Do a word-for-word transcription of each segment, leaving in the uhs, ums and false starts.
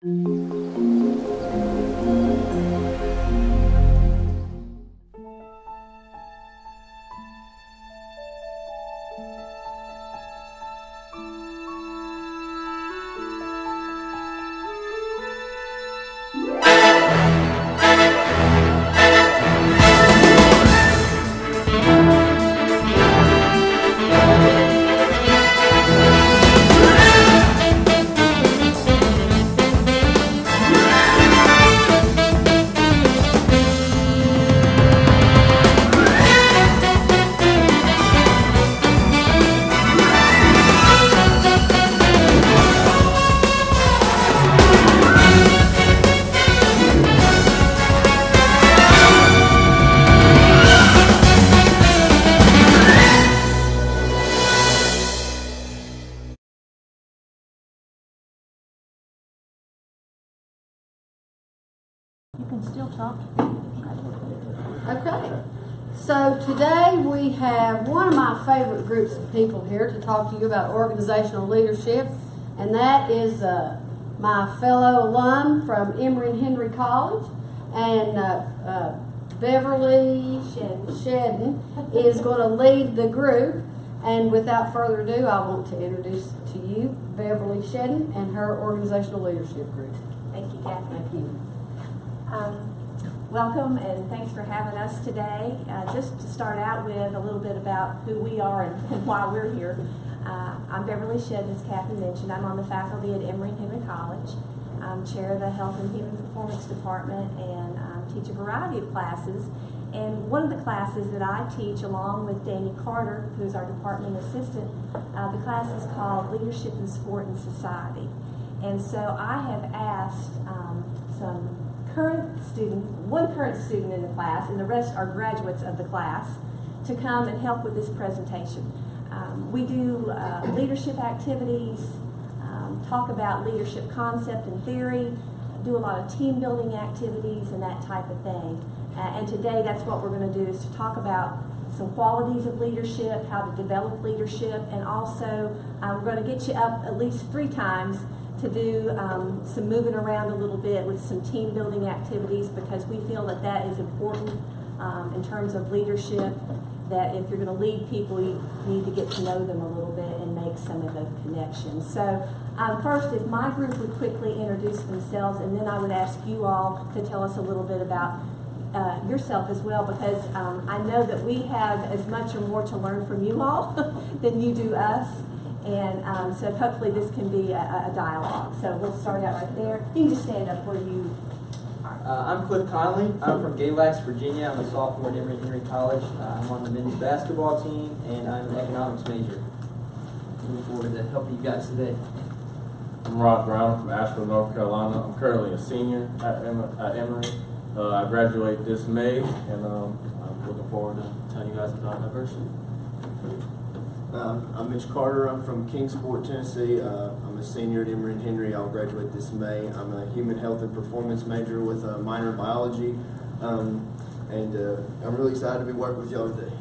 You can still talk. Okay. So today we have one of my favorite groups of people here to talk to you about organizational leadership, and that is uh, my fellow alum from Emory and Henry College, and uh, uh, Beverly Sheddan. Sheddan is going to lead the group. And without further ado, I want to introduce to you Beverly Sheddan and her organizational leadership group. Thank you, Kathy. Thank you. Um, welcome and thanks for having us today. Uh, just to start out with a little bit about who we are and, and why we're here. Uh, I'm Beverly Sheddan, as Kathy mentioned. I'm on the faculty at Emory and Henry College. I'm chair of the Health and Human Performance Department and um, teach a variety of classes. And one of the classes that I teach along with Danny Carter, who's our department assistant, uh, the class is called Leadership in Sport and Society. And so I have asked um, some current student, one current student in the class, and the rest are graduates of the class, to come and help with this presentation. Um, we do uh, leadership activities, um, talk about leadership concept and theory, do a lot of team building activities and that type of thing. Uh, and today that's what we're going to do, is to talk about some qualities of leadership, how to develop leadership, and also uh, we're going to get you up at least three times to do um, some moving around a little bit with some team building activities, because we feel that that is important um, in terms of leadership, that if you're going to lead people, you need to get to know them a little bit and make some of the connections. So um, first, if my group would quickly introduce themselves, and then I would ask you all to tell us a little bit about uh, yourself as well, because um, I know that we have as much or more to learn from you all than you do us. And um, so hopefully this can be a, a dialogue. So we'll start out right there. You can just stand up where you are. Uh, I'm Cliff Conley. I'm from Galax, Virginia. I'm a sophomore at Emory Henry College. Uh, I'm on the men's basketball team, and I'm an economics major. Looking forward to helping you guys today. I'm Ross Brown from Asheville, North Carolina. I'm currently a senior at, em at Emory. Uh, I graduate this May, and um, I'm looking forward to telling you guys about diversity. Um, I'm Mitch Carter. I'm from Kingsport, Tennessee. Uh, I'm a senior at Emory and Henry. I'll graduate this May. I'm a human health and performance major with a minor in biology, um, and uh, I'm really excited to be working with y'all today.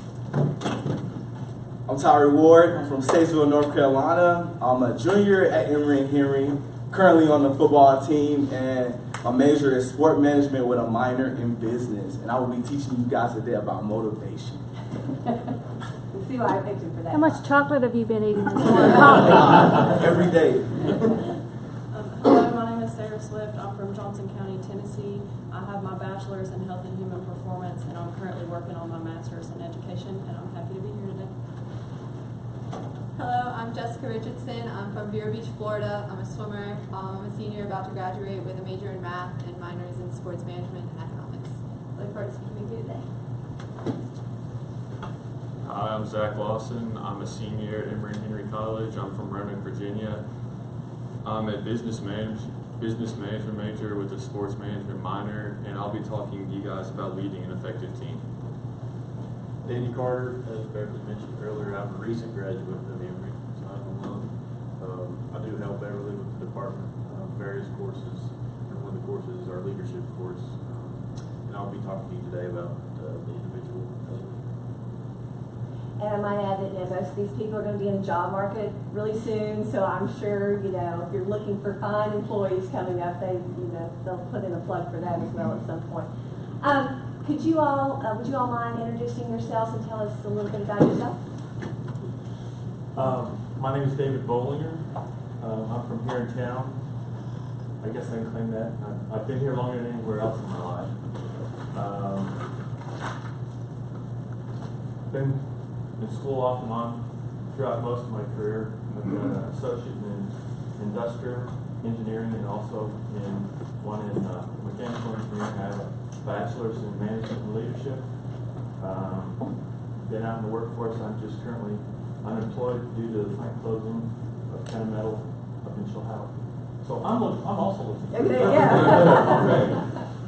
I'm Tyree Ward. I'm from Statesville, North Carolina. I'm a junior at Emory and Henry, currently on the football team, and my major is sport management with a minor in business. And I will be teaching you guys today about motivation. See why I picked you for that. How much chocolate have you been eating this morning? Every day. Um, hello, my name is Sarah Swift. I'm from Johnson County, Tennessee. I have my bachelor's in health and human performance, and I'm currently working on my master's in education, and I'm happy to be here today. Hello, I'm Jessica Richardson. I'm from Vero Beach, Florida. I'm a swimmer. Um, I'm a senior about to graduate with a major in math and minors in sports management and economics. Look forward to speaking with you today. Hi, I'm Zach Lawson. I'm a senior at Emory and Henry College. I'm from Roanoke, Virginia. I'm a business manage, business management major with a sports management minor, and I'll be talking to you guys about leading an effective team. Danny Carter, as Beverly mentioned earlier, I'm a recent graduate of Emory, so I'm alum. Um, I do help Beverly with the department, um, various courses, and one of the courses is our leadership course. Um, and I'll be talking to you today about uh, the individual element. And I might add that, you know, most of these people are going to be in the job market really soon, so I'm sure, you know, if you're looking for fine employees coming up, they, you know, they'll put in a plug for that as well at some point. Um, could you all, uh, would you all mind introducing yourselves and tell us a little bit about yourself? Um, my name is David Bollinger. Um, I'm from here in town. I guess I can claim that. I've, I've been here longer than anywhere else in my life. Um, been in school off and on throughout most of my career. I've got an associate in industrial engineering and also in one in uh, mechanical engineering. I have a bachelor's in management and leadership. Um, been out in the workforce. I'm just currently unemployed due to the plant closing of Kennemetal up in Chilhowie. So I'm look, I'm also looking. Okay, yeah.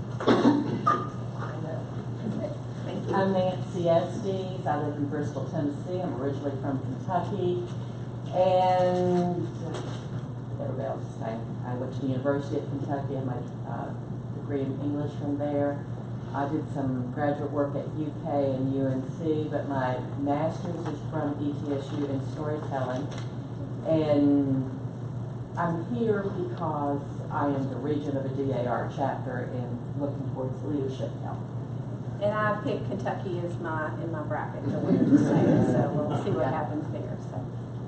I'm Nancy Estes. I live in Bristol, Tennessee. I'm originally from Kentucky, and everybody else is saying I went to the University of Kentucky. I had my uh, degree in English from there. I did some graduate work at U K and U N C, but my master's is from E T S U in storytelling. And I'm here because I am the regent of a D A R chapter and looking towards leadership help. And I picked Kentucky as my, in my bracket, the winner to say, so we'll see what happens there, so.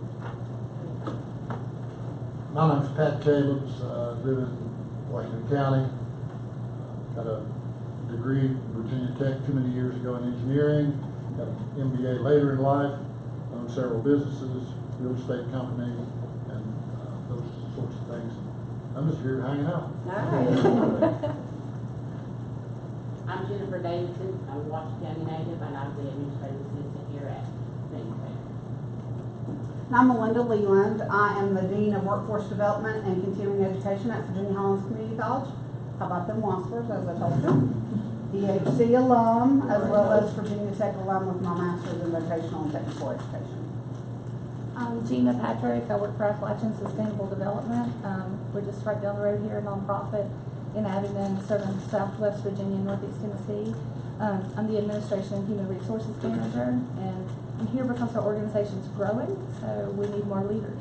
My name's Pat Calebs. Uh, live in Washington County. Uh, got a degree at Virginia Tech too many years ago in engineering. Got an M B A later in life. Owned several businesses, real estate company, and uh, those sorts of things. I'm just here hanging out. All right. I'm Jennifer Davidson. I'm a Washington County native, and I'm the administrative assistant here at Main I'm Melinda Leland. I am the Dean of Workforce Development and Continuing Education at Virginia Hollins Community College. How about them Waspers, as I told you? E H C alum, as well as Virginia Tech alum with my master's in vocational and technical education. I'm Gina Patrick. I work for Appalachian Sustainable Development. Um, we're just right down the road here, a nonprofit in Abingdon, serving Southwest Virginia and Northeast Tennessee. Um, I'm the Administration and Human Resources Manager, and I'm here because our organization's growing, so we need more leaders.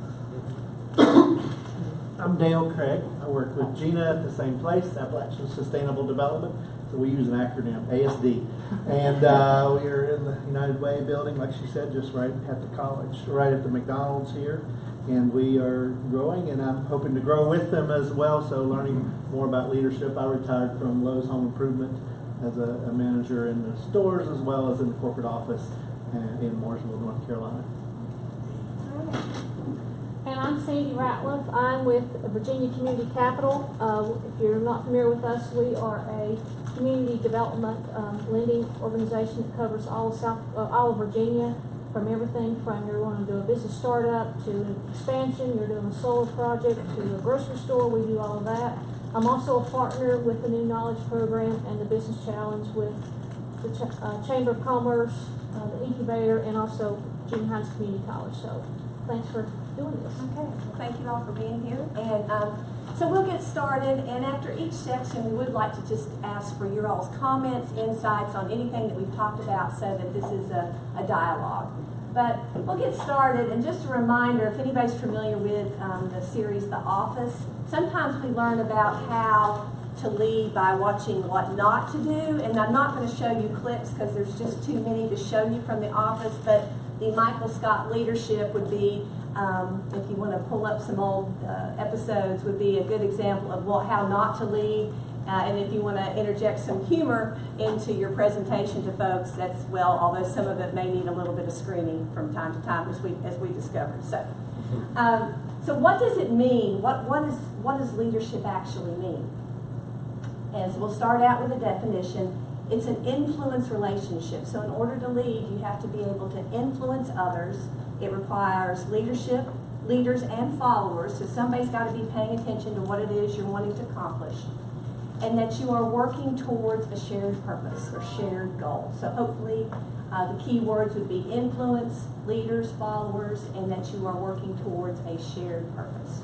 I'm Dale Craig. I work with Gina at the same place, Appalachian Sustainable Development. So we use an acronym, A S D. And uh, we are in the United Way building, like she said, just right at the college, right at the McDonald's here. And we are growing, and I'm hoping to grow with them as well, so learning more about leadership. I retired from Lowe's Home Improvement as a, a manager in the stores as well as in the corporate office uh, in Mooresville, North Carolina. And I'm Sandy Ratliff. I'm with Virginia Community Capital. Uh, if you're not familiar with us, we are a community development um, lending organization that covers all of South, uh, all of Virginia, from everything from you're wanting to do a business startup to an expansion, you're doing a solar project to a grocery store. We do all of that. I'm also a partner with the New Knowledge Program and the Business Challenge with the Ch uh, Chamber of Commerce, uh, the incubator, and also Virginia Hines Community College. So thanks for doing this. Okay, well, thank you all for being here. And um, so we'll get started, and after each section, we would like to just ask for your all's comments, insights on anything that we've talked about so that this is a, a dialogue. But we'll get started, and just a reminder, if anybody's familiar with um, the series The Office, sometimes we learn about how to lead by watching what not to do, and I'm not going to show you clips because there's just too many to show you from The Office, but the Michael Scott leadership would be, um, if you want to pull up some old uh, episodes, would be a good example of what, how not to lead. Uh, and if you want to interject some humor into your presentation to folks, that's well, although some of it may need a little bit of screening from time to time, as we as we discovered. So, um, so what does it mean? What what is what does leadership actually mean? And so we'll start out with a definition. It's an influence relationship. So in order to lead, you have to be able to influence others. It requires leadership, leaders, and followers. So somebody's got to be paying attention to what it is you're wanting to accomplish. And that you are working towards a shared purpose or shared goal. So hopefully uh, the key words would be influence, leaders, followers, and that you are working towards a shared purpose.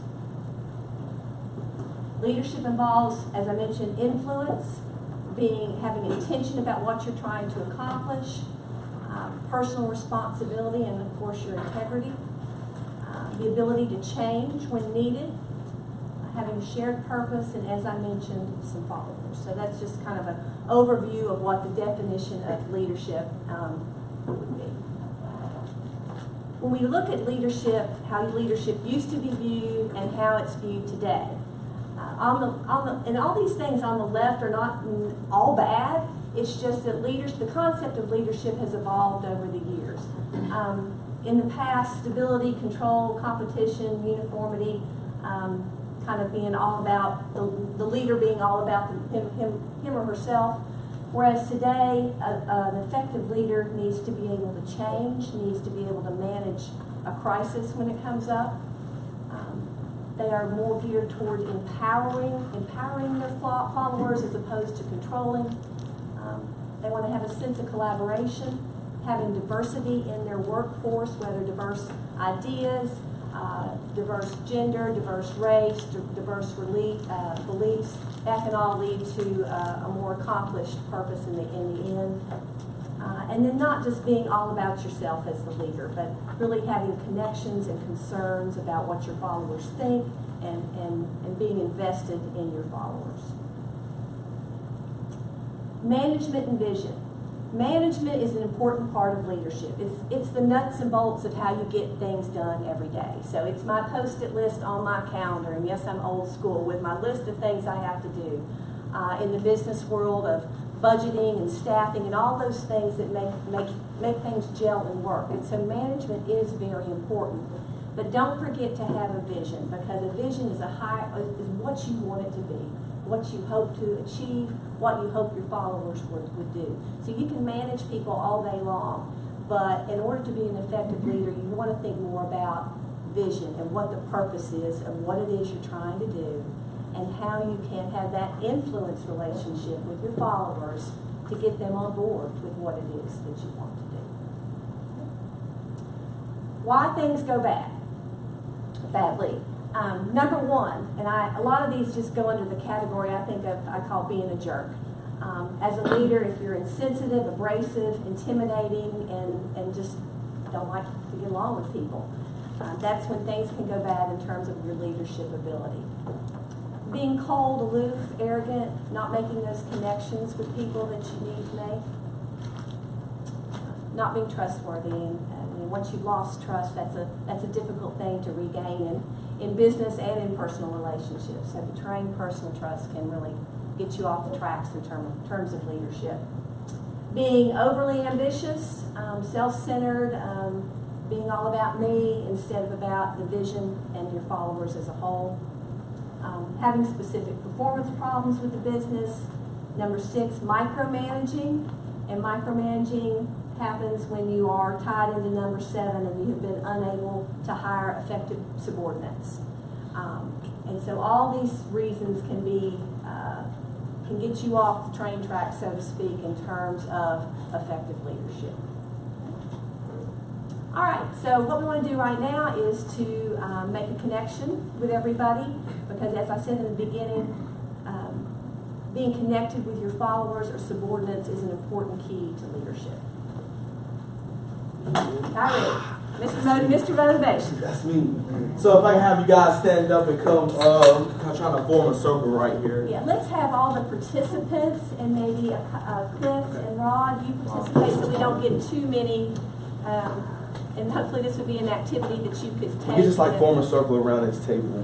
Leadership involves, as I mentioned, influence, being having intention about what you're trying to accomplish, um, personal responsibility, and of course your integrity, uh, the ability to change when needed, having a shared purpose, and as I mentioned, some followers. So that's just kind of an overview of what the definition of leadership um, would be. When we look at leadership, how leadership used to be viewed and how it's viewed today, uh, on the, on the, and all these things on the left are not mm, all bad. It's just that leaders, the concept of leadership has evolved over the years. Um, in the past, stability, control, competition, uniformity, um, kind of being all about the, the leader being all about the, him, him, him or herself. Whereas today, a, an effective leader needs to be able to change, needs to be able to manage a crisis when it comes up. Um, they are more geared toward empowering, empowering their followers as opposed to controlling. Um, they want to have a sense of collaboration, having diversity in their workforce, whether diverse ideas, uh, diverse gender, diverse race, diverse relief, uh, beliefs. That can all lead to uh, a more accomplished purpose in the, in the end. Uh, and then not just being all about yourself as the leader, but really having connections and concerns about what your followers think and, and, and being invested in your followers. Management and vision. Management is an important part of leadership. It's, it's the nuts and bolts of how you get things done every day. So it's my post-it list on my calendar, and yes, I'm old school with my list of things I have to do uh, in the business world of budgeting and staffing and all those things that make, make, make things gel and work. And so management is very important. But don't forget to have a vision, because a vision is, a high, is what you want it to be, what you hope to achieve, what you hope your followers would, would do. So you can manage people all day long, but in order to be an effective leader, you want to think more about vision and what the purpose is of what it is you're trying to do and how you can have that influence relationship with your followers to get them on board with what it is that you want to do. Why things go bad, badly. Um, number one, and I, a lot of these just go under the category I think of, I call being a jerk. Um, as a leader, if you're insensitive, abrasive, intimidating, and, and just don't like to get along with people, uh, that's when things can go bad in terms of your leadership ability. Being cold, aloof, arrogant, not making those connections with people that you need to make, not being trustworthy, and, and once you've lost trust, that's a that's a difficult thing to regain in, in business and in personal relationships. So betraying personal trust can really get you off the tracks in term of, terms of leadership. Being overly ambitious, um, self-centered, um, being all about me instead of about the vision and your followers as a whole. Um, having specific performance problems with the business. Number six, micromanaging. And micromanaging happens when you are tied into number seven and you have been unable to hire effective subordinates. Um, and so all these reasons can be, uh, can get you off the train track, so to speak, in terms of effective leadership. All right, so what we want to do right now is to um, make a connection with everybody, because as I said in the beginning, um, being connected with your followers or subordinates is an important key to leadership. All right, Mister Mot- Mister Motivation. That's me. So if I have you guys stand up and come, um, I'm trying to form a circle right here. Yeah, let's have all the participants and maybe a, a Cliff and Rod, you participate so we don't get too many. Um, and hopefully this would be an activity that you could take. You just like with- form a circle around this table.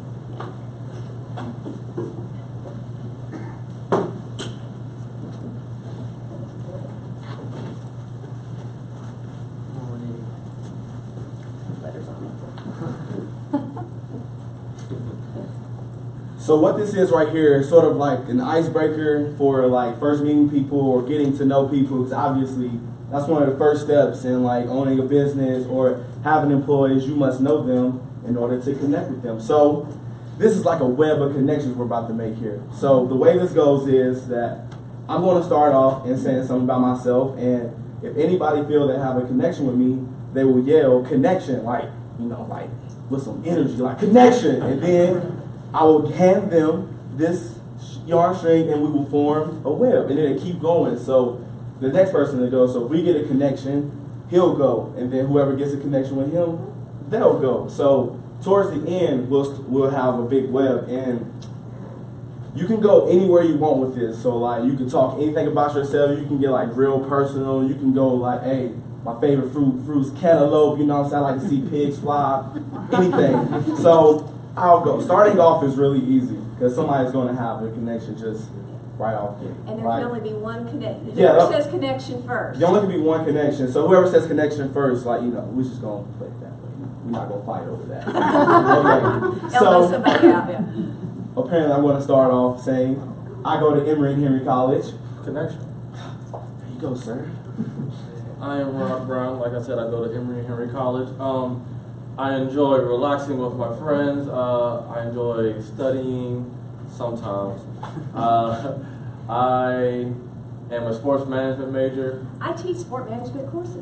So what this is right here is sort of like an icebreaker for like first meeting people or getting to know people, because obviously that's one of the first steps in like owning a business or having employees. You must know them in order to connect with them. So this is like a web of connections we're about to make here. So the way this goes is that I'm going to start off and saying something about myself, and if anybody feel they have a connection with me, they will yell connection, like, you know, like with some energy, like connection, and then I will hand them this yarn string and we will form a web, and then it keep going. So the next person to go. So if we get a connection, he'll go, and then whoever gets a connection with him, they'll go. So towards the end, we'll we'll have a big web, and you can go anywhere you want with this. So like, you can talk anything about yourself. You can get like real personal. You can go like, hey, my favorite fruit fruit's cantaloupe. You know what I'm saying? I like to see pigs fly. Anything. So I'll go. Starting off is really easy because somebody's going to have a connection just right off the And there right. can only be one connection. Yeah, Whoever that- says connection first. There only can be one connection. So whoever says connection first, like, you know, we're just going to play it that way. We're not going to fight over that. Okay. Elbow So somebody out, yeah. apparently I'm going to start off saying, I go to Emory and Henry College. Connection. There you go, sir. I am Rob Brown. Like I said, I go to Emory and Henry College. Um, I enjoy relaxing with my friends. Uh, I enjoy studying sometimes. Uh, I am a sports management major. I teach sport management courses.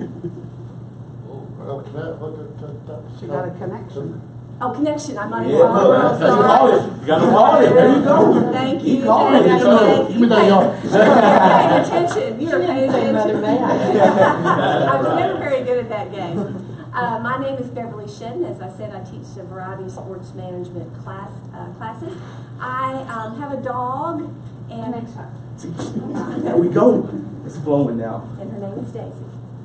Well, can I, what, that, that, that, She got a connection. Oh, connection, I'm not Yeah, involved. look, I'm you called it. You got to call it. There you go. Thank He you. called it. Thank He you. called it. Give me that yard. You're paying attention. You're paying attention. Mother, may I? I was never very good at that game. Uh, my name is Beverly Sheddan. As I said, I teach a variety of sports management class uh, classes. I um, have a dog, and There we go. It's flowing now. and her name is Daisy.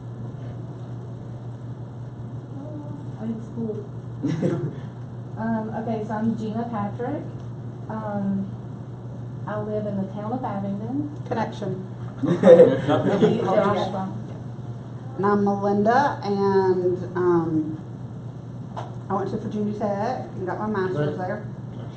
I'm in school. um, okay, so I'm Gina Patrick. Um, I live in the town of Abingdon. Connection. Josh. And I'm Melinda, and um, I went to Virginia Tech and got my master's there.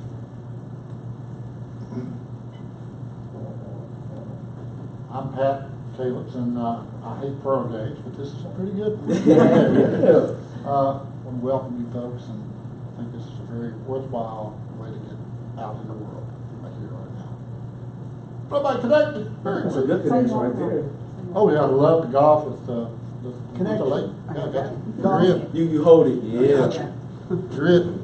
I'm Pat Talix, and uh, I hate pearl gauge, but this is a pretty good one. Yeah. uh, I want to welcome you folks, and I think this is a very worthwhile way to get out in the world, like here right now. What about connected? Very That's a good. good connection right there. Oh yeah, I love to golf with uh, the, with the Connection. lake. Yeah, I got you. Golf. You're in. You, you hold it. Yeah. You're in.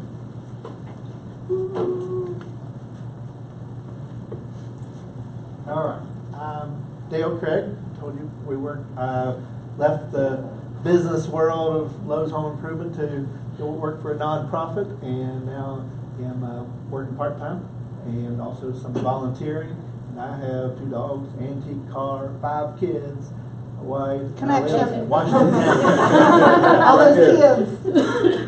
All right. Um, Dale Craig, told you we work, uh, left the business world of Lowe's Home Improvement to go work for a nonprofit, and now am uh, working part-time and also some volunteering. And I have two dogs, antique car, five kids, a wife. and I live Connection. in Washington County. All those kids.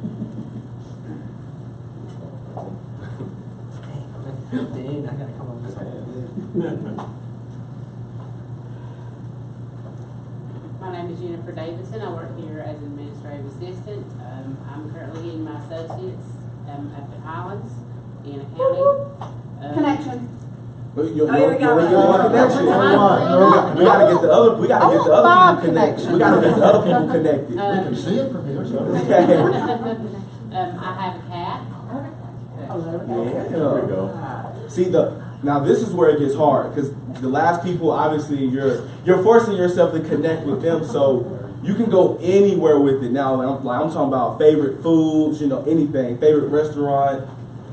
Dude, I gotta come on this way. My name is Jennifer Davidson. I work here as an administrative assistant. Um, I'm currently getting my associates um, up at Highlands in accounting. Um, Connection. But you, Oh, here we go. you only one connection. Come on. We gotta get the other. We gotta get the other Five people connected. connections. We gotta get the other people connected. We Um, can see it from here, so. um, I have a cat. Yeah. There we go. See the now this is where it gets hard because the last people obviously you're you're forcing yourself to connect with them, so you can go anywhere with it. Now I'm, like I'm talking about favorite foods, you know, anything, favorite restaurant.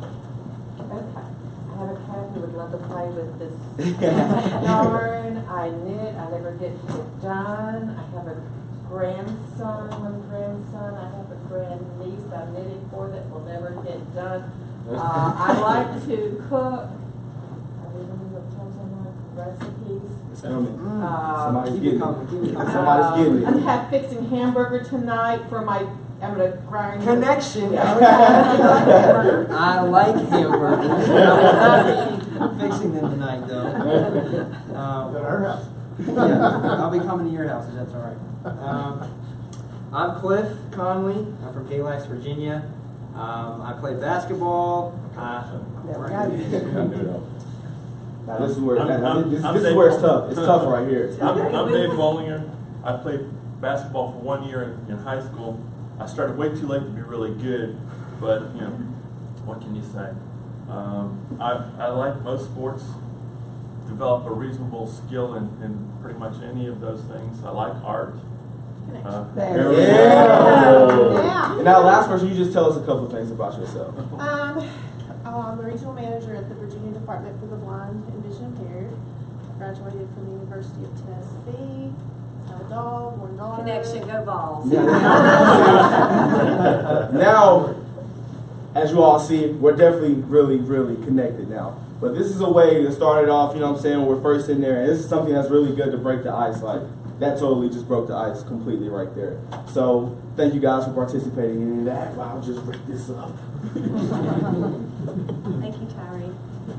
I have a cat who would love to play with this yarn. I knit. I never get it done. I have a grandson, one grandson. I have a grandniece I'm knitting for that will never get done. Uh, I like to cook. I really love telling recipes. Mm. Uh, Somebody's Keep it getting coming, keep it it. coming. Somebody's getting I'm it. have fixing hamburger tonight for my. I'm gonna grind. Connection. Yeah. I like hamburgers. I'm fixing them tonight, though. Um, At our house. yeah, I'll be coming to your house if that's all right. Um, I'm Cliff Conley. I'm from Galax, Virginia. Um, I play basketball. Uh, Now this is where I'm- now, I'm- this, I'm this is Dave where it's Bowling. tough. It's tough right here. I'm, I'm Dave Bollinger. I played basketball for one year in, in high school. I started way too late to be really good, but you know, what can you say? Um, I, I like most sports. Develop a reasonable skill in, in pretty much any of those things. I like art. Uh, There. Yeah. Yeah. And now last person, you just tell us a couple of things about yourself. Um, I'm the regional manager at the Virginia Department for the Blind and Vision Impaired. graduated from the University of Tennessee. I have a dog, one daughter. Connection, go balls. Now, as you all see, we're definitely really, really connected now. But this is a way to start it off, you know what I'm saying, when we're first in there. And this is something that's really good to break the ice. Like, that totally just broke the ice completely right there. So, thank you guys for participating in that. Wow, I'll just break this up. Thank you, Tyree.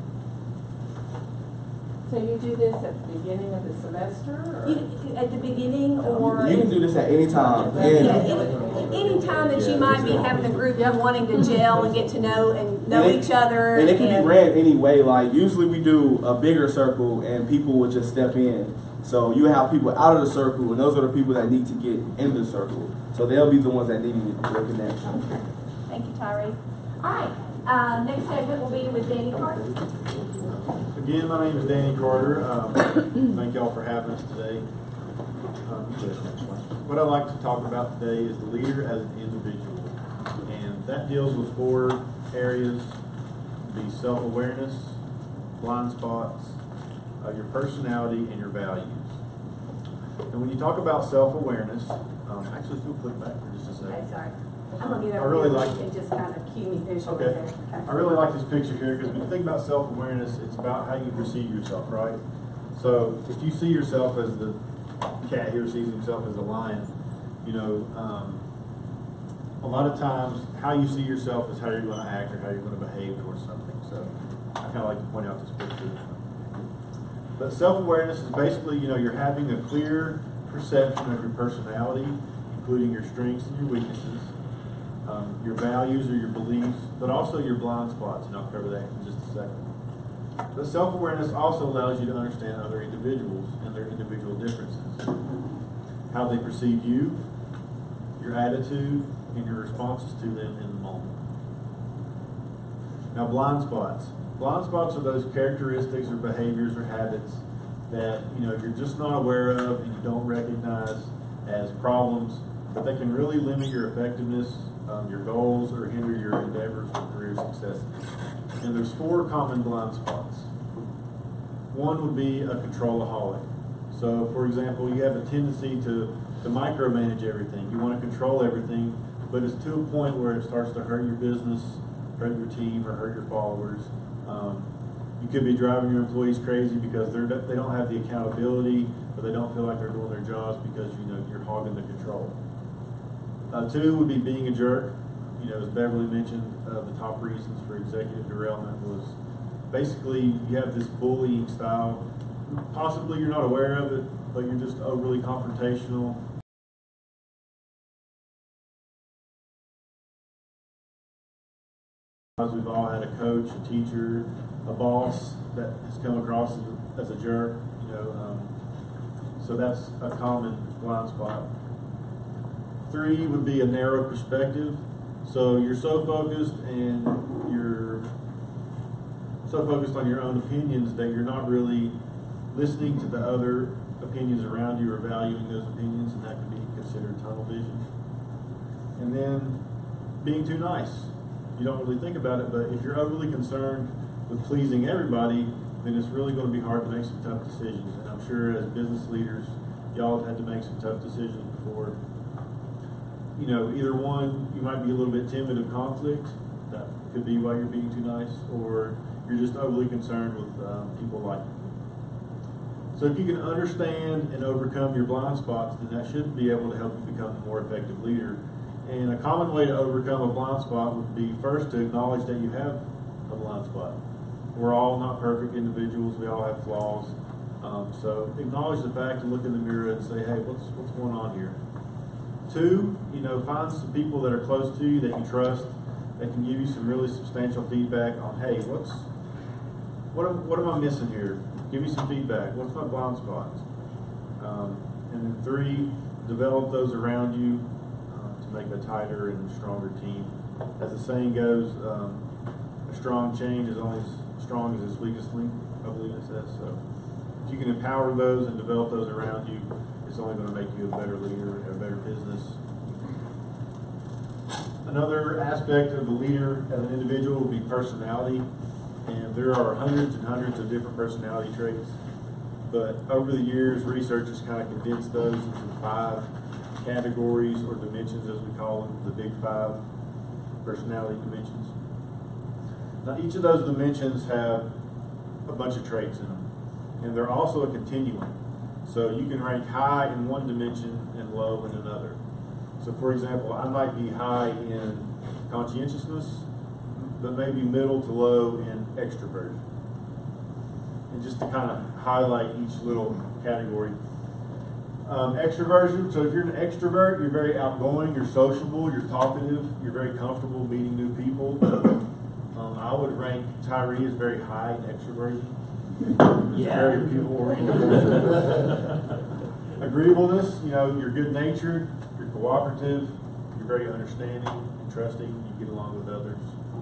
So you do this at the beginning of the semester? Or? You, at the beginning, or You can do this at any time. yeah, And, any, any time that you might be having a group and wanting to gel and get to know and know and it, each other. And it can and, be ran any way. Like, usually we do a bigger circle and people will just step in. So you have people out of the circle, and those are the people that need to get in the circle. So they'll be the ones that need the connection. Okay. Thank you, Tyree. All right. Uh, next segment will be with Danny Carter. Again, my name is Danny Carter. Um, thank y'all for having us today. Um, what I'd like to talk about today is the leader as an individual. And that deals with four areas: the self-awareness, blind spots, uh, your personality, and your values. And when you talk about self-awareness, um, actually, if you'll click back for just a second. Okay, sorry. I'm looking I over really here like and just kind of cue me visually Okay. there. Okay. I really like this picture here because when you think about self-awareness, it's about how you perceive yourself, right? So if you see yourself as the cat here sees himself as a lion, you know, um, a lot of times how you see yourself is how you're going to act or how you're going to behave towards something. So I kind of like to point out this picture. But self-awareness is basically, you know, you're having a clear perception of your personality, including your strengths and your weaknesses. Um, your values or your beliefs, but also your blind spots, and I'll cover that in just a second. But self-awareness also allows you to understand other individuals and their individual differences, how they perceive you, your attitude, and your responses to them in the moment. Now, blind spots. Blind spots are those characteristics or behaviors or habits that, you know, you're just not aware of and you don't recognize as problems, but they can really limit your effectiveness, Um, your goals, or hinder your endeavors or career successes. And there's four common blind spots. One would be a controlaholic. So, for example, you have a tendency to, to micromanage everything. You want to control everything, but it's to a point where it starts to hurt your business, hurt your team, or hurt your followers. Um, you could be driving your employees crazy because they're, they don't have the accountability, or they don't feel like they're doing their jobs because, you know, you're hogging the control. Uh, two would be being a jerk. You know, as Beverly mentioned, uh, the top reasons for executive derailment was basically you have this bullying style. Possibly you're not aware of it, but you're just overly confrontational. We've all had a coach, a teacher, a boss that has come across as a, as a jerk. You know, um, so that's a common blind spot. Three would be a narrow perspective. So you're so focused and you're so focused on your own opinions that you're not really listening to the other opinions around you or valuing those opinions, and that can be considered tunnel vision. And then being too nice. You don't really think about it, but if you're overly concerned with pleasing everybody, then it's really going to be hard to make some tough decisions. And I'm sure as business leaders, y'all have had to make some tough decisions before. You know, either one, you might be a little bit timid of conflict. That could be why you're being too nice, or you're just overly concerned with um, people liking you. So if you can understand and overcome your blind spots, then that should be able to help you become a more effective leader. And a common way to overcome a blind spot would be first to acknowledge that you have a blind spot. We're all not perfect individuals. We all have flaws. Um, so acknowledge the fact and look in the mirror and say, hey, what's what's going on here? Two, you know, find some people that are close to you that you trust that can give you some really substantial feedback on, hey, what's what am, what am I missing here? Give me some feedback. What's my blind spots? Um, and then three, develop those around you uh, to make a tighter and stronger team. As the saying goes, um, a strong chain is only as strong as its weakest link, I believe it says. So if you can empower those and develop those around you, it's only going to make you a better leader and a better business. Another aspect of the leader as an individual would be personality. And there are hundreds and hundreds of different personality traits. but over the years, research has kind of condensed those into five categories or dimensions, as we call them, the big five personality dimensions. Now, each of those dimensions have a bunch of traits in them, and they're also a continuum. So you can rank high in one dimension and low in another. So for example, I might be high in conscientiousness, but maybe middle to low in extroversion. And just to kind of highlight each little category. Um, extroversion, so if you're an extrovert, you're very outgoing, you're sociable, you're talkative, you're very comfortable meeting new people. Um, I would rank Tyree as very high in extroversion. Yeah. Very people-oriented. Agreeableness, you know, you're good-natured, you're cooperative, you're very understanding and trusting, you get along with others.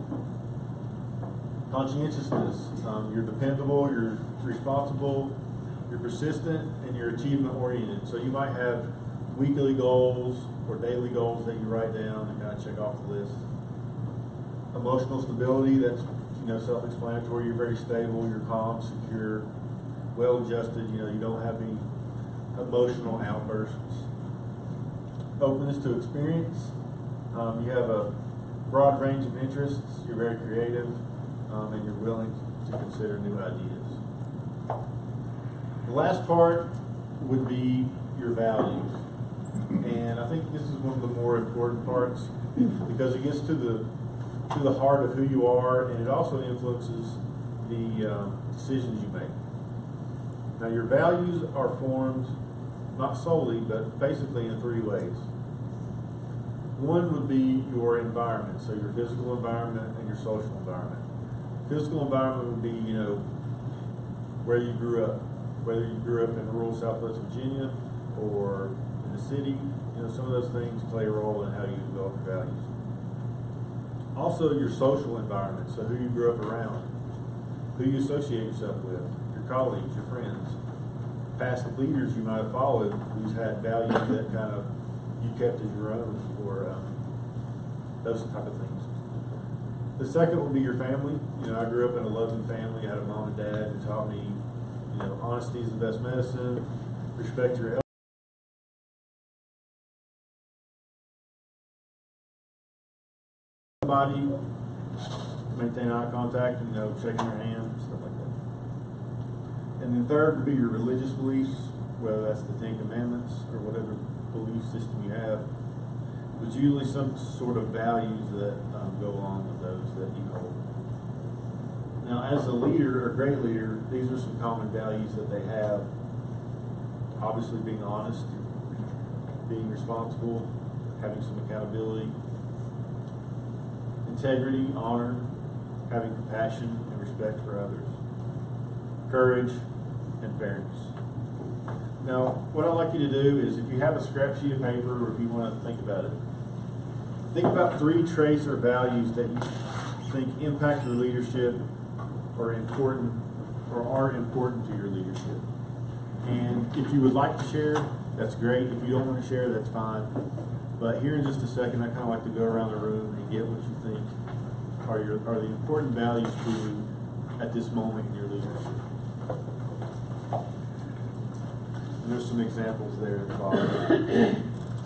Conscientiousness, um, you're dependable, you're responsible, you're persistent, and you're achievement-oriented. So you might have weekly goals or daily goals that you write down and kind of check off the list. Emotional stability, that's you know self-explanatory. You're very stable, you're calm, secure, well-adjusted. You know you don't have any emotional outbursts. Openness to experience, um, you have a broad range of interests. You're very creative, um, and you're willing to consider new ideas. The last part would be your values. And I think this is one of the more important parts because it gets to the to the heart of who you are, and it also influences the um, decisions you make. Now, your values are formed not solely, but basically in three ways. One would be your environment, so your physical environment and your social environment. Physical environment would be, you know, where you grew up, whether you grew up in rural Southwest Virginia or in the city. You know, some of those things play a role in how you develop your values. Also, your social environment, so who you grew up around, who you associate yourself with, your colleagues, your friends, past leaders you might have followed who's had values that kind of you kept as your own, or um, those type of things. The second would be your family. You know, I grew up in a loving family. I had a mom and dad who taught me, you know, honesty is the best medicine, respect your elders. Somebody, maintain eye contact, you know, shaking their hand, stuff like that. And then third would be your religious beliefs, whether that's the Ten Commandments or whatever belief system you have. But usually some sort of values that um, go along with those that you hold. Now, as a leader, or great leader, these are some common values that they have. Obviously, being honest, being responsible, having some accountability, integrity, honor, having compassion and respect for others, courage, and fairness. Now, what I'd like you to do is, if you have a scrap sheet of paper, or if you want to think about it, think about three traits or values that you think impact your leadership, or important, or are important to your leadership. And if you would like to share, that's great. If you don't want to share, that's fine. But here in just a second, I kind of like to go around the room and get what you think are your are the important values to you at this moment in your leadership. And there's some examples there at the bottom.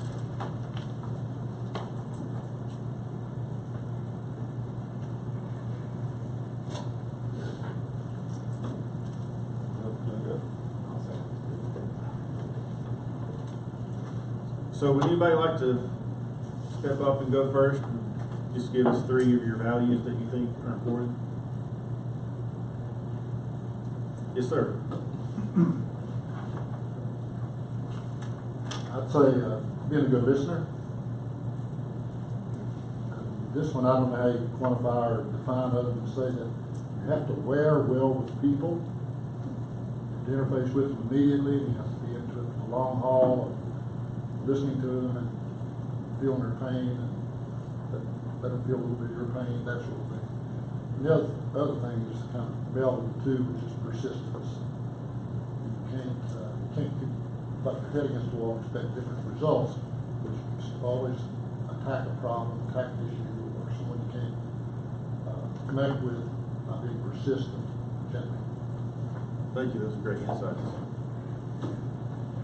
So would anybody like to step up and go first and just give us three of your values that you think are important? Yes, sir. I'd say uh, being a good listener. This one, I don't know how you quantify or define other than say that you have to wear well with people, to interface with them immediately, you have to be into it for the long haul, listening to them and feeling their pain, and let, let them feel a little bit of your pain, that sort of thing. And the other, other thing is kind of meld the two, which is persistence. You can't, uh, you can't keep like your head against the wall and expect different results, but you can always attack a problem, attack an issue, or someone you can't uh, connect with by being persistent gently. Thank you, those are great insights.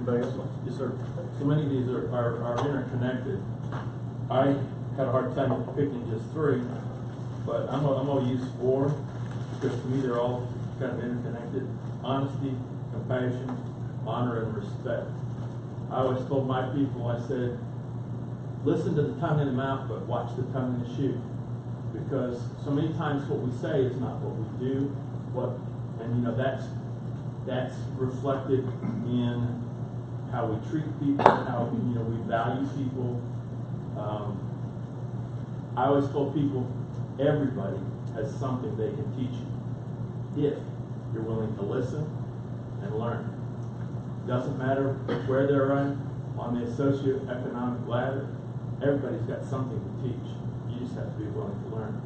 Anybody else? Yes, sir. So many of these are, are, are interconnected. I had a hard time picking just three, but I'm gonna, I'm gonna use four because to me they're all kind of interconnected. Honesty, compassion, honor, and respect. I always told my people, I said, listen to the tongue in the mouth, but watch the tongue in the shoe. Because so many times what we say is not what we do. What, and you know, that's that's reflected in how we treat people, how you know we value people. Um, I always told people, everybody has something they can teach you if you're willing to listen and learn. Doesn't matter where they're on, on the socioeconomic ladder, everybody's got something to teach. You just have to be willing to learn.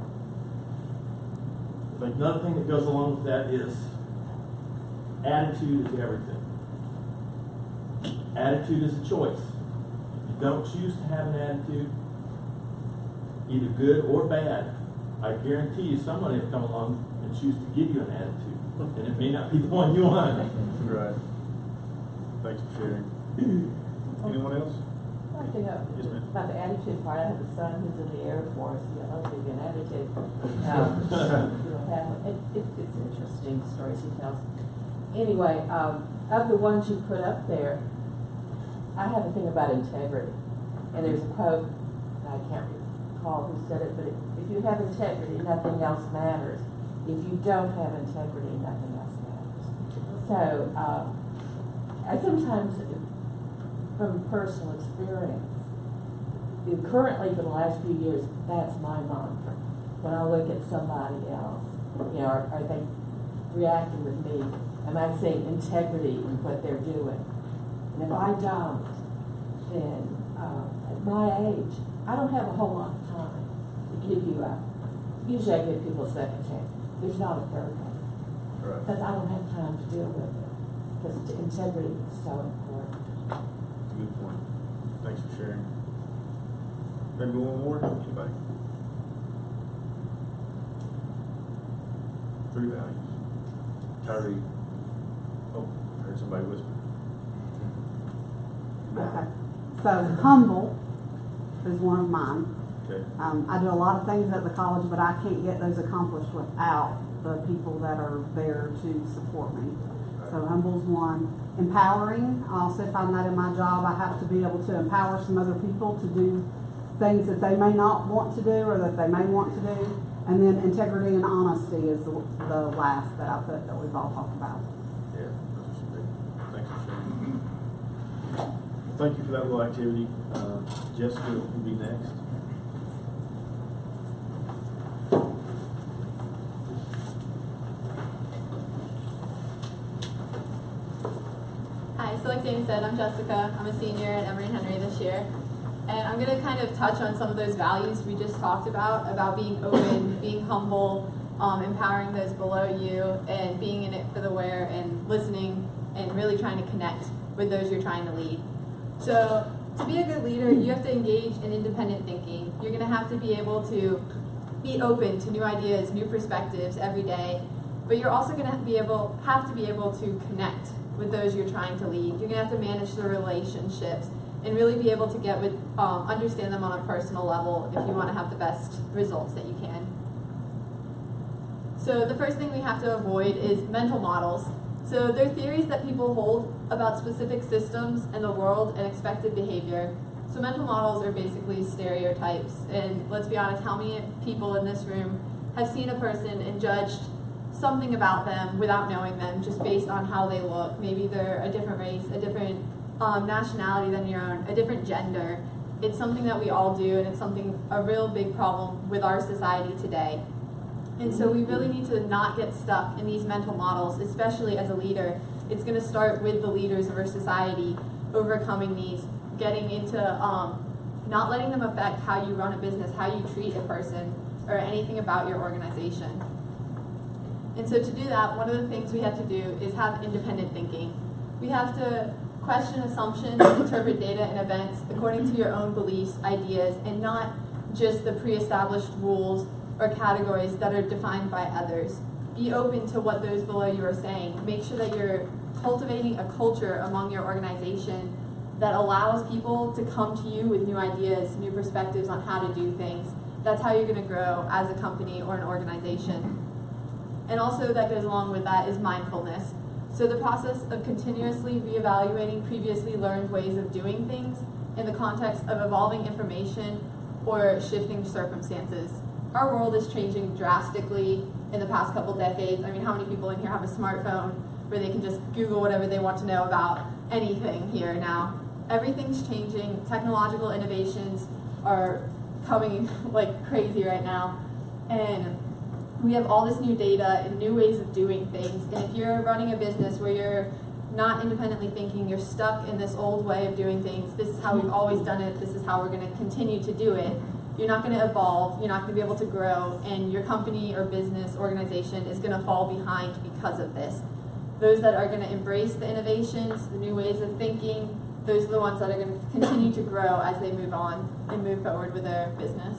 But another thing that goes along with that is attitude is everything. Attitude is a choice. If you don't choose to have an attitude, either good or bad, I guarantee you somebody will come along and choose to give you an attitude. And it may not be the one you want. Right. Thanks for sharing. Anyone else? I think uh, Yes, ma'am. about the attitude part, I have a son who's in the Air Force. He loves to be an attitude. Um, you know, have, it, it, it's interesting stories he tells. Anyway, um, of the ones you put up there, I have a thing about integrity. And there's a quote, and I can't recall who said it, but if, if you have integrity, nothing else matters. If you don't have integrity, nothing else matters. So, um, I sometimes, from personal experience, currently for the last few years, that's my mantra. When I look at somebody else, you know, are, are they reacting with me? Am I seeing integrity in what they're doing? And if I don't, then uh, at my age, I don't have a whole lot of time to give you a, usually I give people a second chance. There's not a third one. Right. Because I don't have time to deal with it. Because integrity is so important. Good point. Thanks for sharing. Maybe one more? Anybody? Three values. Tyree. Oh, I heard somebody whisper. Okay. So humble is one of mine. Okay. Um, I do a lot of things at the college, but I can't get those accomplished without the people that are there to support me. So humble's one. Empowering, I also find that in my job, I have to be able to empower some other people to do things that they may not want to do or that they may want to do. And then integrity and honesty is the, the last that I put that we've all talked about. Yeah, those are some big. Thanks for sharing. Thank you for that little activity. Uh, Jessica will be next. Hi, so like Dana said, I'm Jessica. I'm a senior at Emory and Henry this year. And I'm going to kind of touch on some of those values we just talked about, about being open, being humble, um, empowering those below you, and being in it for the wear, and listening, and really trying to connect with those you're trying to lead. So to be a good leader, you have to engage in independent thinking. You're going to have to be able to be open to new ideas, new perspectives every day, but you're also going to be able, have to be able to connect with those you're trying to lead. You're going to have to manage the relationships and really be able to get with, um, understand them on a personal level if you want to have the best results that you can. So the first thing we have to avoid is mental models. So they're theories that people hold about specific systems in the world and expected behavior. So mental models are basically stereotypes. And let's be honest, how many people in this room have seen a person and judged something about them without knowing them, just based on how they look? Maybe they're a different race, a different um, nationality than your own, a different gender. It's something that we all do, and it's something, a real big problem with our society today. And so we really need to not get stuck in these mental models, especially as a leader. It's going to start with the leaders of our society, overcoming these, getting into um, not letting them affect how you run a business, how you treat a person, or anything about your organization. And so to do that, one of the things we have to do is have independent thinking. We have to question assumptions, interpret data and events according to your own beliefs, ideas, and not just the pre-established rules or categories that are defined by others. Be open to what those below you are saying. Make sure that you're cultivating a culture among your organization that allows people to come to you with new ideas, new perspectives on how to do things. That's how you're going to grow as a company or an organization. And also that goes along with that is mindfulness. So the process of continuously reevaluating previously learned ways of doing things in the context of evolving information or shifting circumstances. Our world is changing drastically in the past couple decades. I mean, how many people in here have a smartphone where they can just Google whatever they want to know about anything here now? Everything's changing. Technological innovations are coming like crazy right now. And we have all this new data and new ways of doing things. And if you're running a business where you're not independently thinking, you're stuck in this old way of doing things, this is how we've always done it, this is how we're going to continue to do it, you're not going to evolve, you're not going to be able to grow, and your company or business organization is going to fall behind because of this. Those that are going to embrace the innovations, the new ways of thinking, those are the ones that are going to continue to grow as they move on and move forward with their business.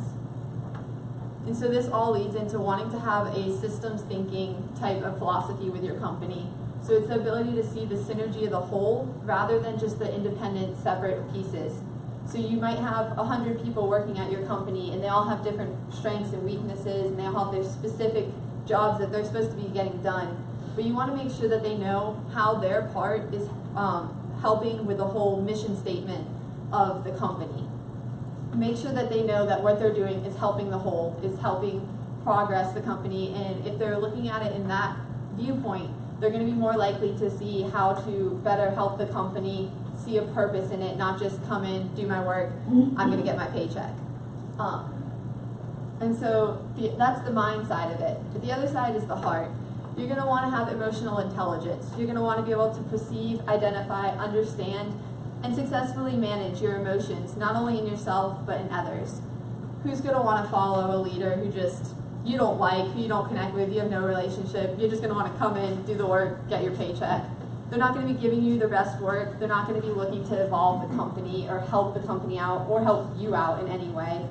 And so this all leads into wanting to have a systems thinking type of philosophy with your company. So it's the ability to see the synergy of the whole rather than just the independent, separate pieces. So you might have one hundred people working at your company and they all have different strengths and weaknesses and they all have their specific jobs that they're supposed to be getting done. But you want to make sure that they know how their part is um, helping with the whole mission statement of the company. Make sure that they know that what they're doing is helping the whole, is helping progress the company, and if they're looking at it in that viewpoint, they're going to be more likely to see how to better help the company, see a purpose in it, not just come in, do my work, I'm going to get my paycheck. Um, and so the, that's the mind side of it. But the other side is the heart. You're going to want to have emotional intelligence. You're going to want to be able to perceive, identify, understand, and successfully manage your emotions, not only in yourself, but in others. Who's going to want to follow a leader who just, you don't like, who you don't connect with, you have no relationship, you're just going to want to come in, do the work, get your paycheck. They're not going to be giving you the best work, they're not going to be looking to evolve the company or help the company out or help you out in any way.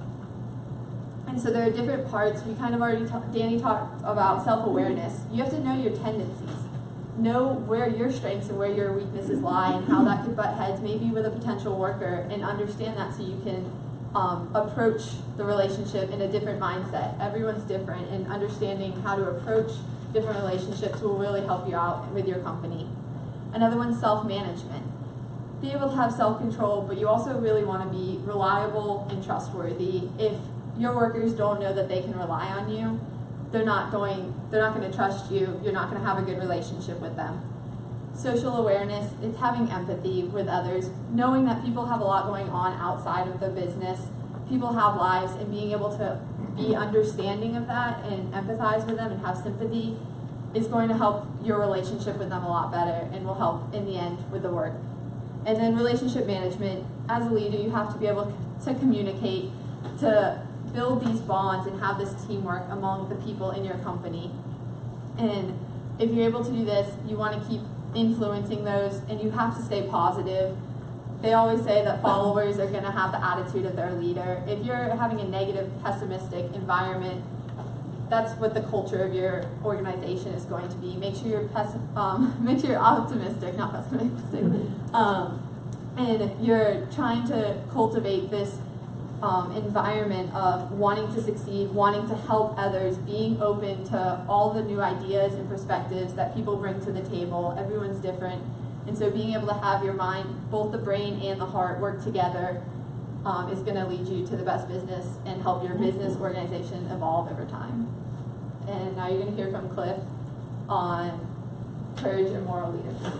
And so there are different parts. We kind of already, ta- Danny talked about self-awareness. You have to know your tendencies. Know where your strengths and where your weaknesses lie and how that could butt heads maybe with a potential worker, and understand that so you can um, approach the relationship in a different mindset. Everyone's different, and understanding how to approach different relationships will really help you out with your company. Another one's self-management. Be able to have self-control, but you also really want to be reliable and trustworthy. If your workers don't know that they can rely on you, they're not going, they're not going to trust you, you're not going to have a good relationship with them. Social awareness, it's having empathy with others, knowing that people have a lot going on outside of the business, people have lives, and being able to be understanding of that and empathize with them and have sympathy is going to help your relationship with them a lot better and will help in the end with the work. And then relationship management, as a leader, you have to be able to communicate, to build these bonds and have this teamwork among the people in your company. And if you're able to do this, you want to keep influencing those, and you have to stay positive. They always say that followers are going to have the attitude of their leader. If you're having a negative, pessimistic environment, that's what the culture of your organization is going to be. Make sure you're pessi- um, make sure you're optimistic, not pessimistic, um, and you're trying to cultivate this Um, environment of wanting to succeed, wanting to help others, being open to all the new ideas and perspectives that people bring to the table. Everyone's different. And so being able to have your mind, both the brain and the heart, work together um, is going to lead you to the best business and help your business organization evolve over time. And now you're going to hear from Cliff on courage and moral leadership.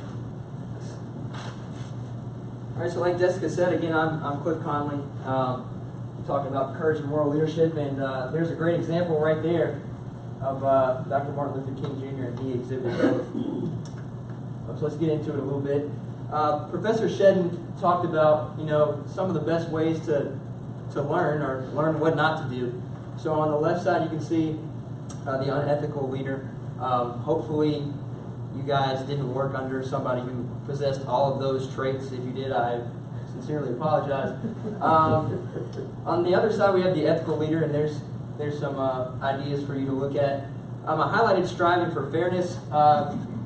All right, so like Jessica said, again, I'm, I'm Cliff Conley. Um, talking about courage and moral leadership, and uh, there's a great example right there of uh, Doctor Martin Luther King Junior and he exhibited both. So let's get into it a little bit. Uh, Professor Sheddan talked about, you know, some of the best ways to to learn or learn what not to do. So on the left side, you can see uh, the unethical leader. Um, hopefully, you guys didn't work under somebody who possessed all of those traits. If you did, I sincerely apologize. Um, on the other side, we have the ethical leader, and there's there's some uh, ideas for you to look at. Um, I highlighted striving for fairness. Uh,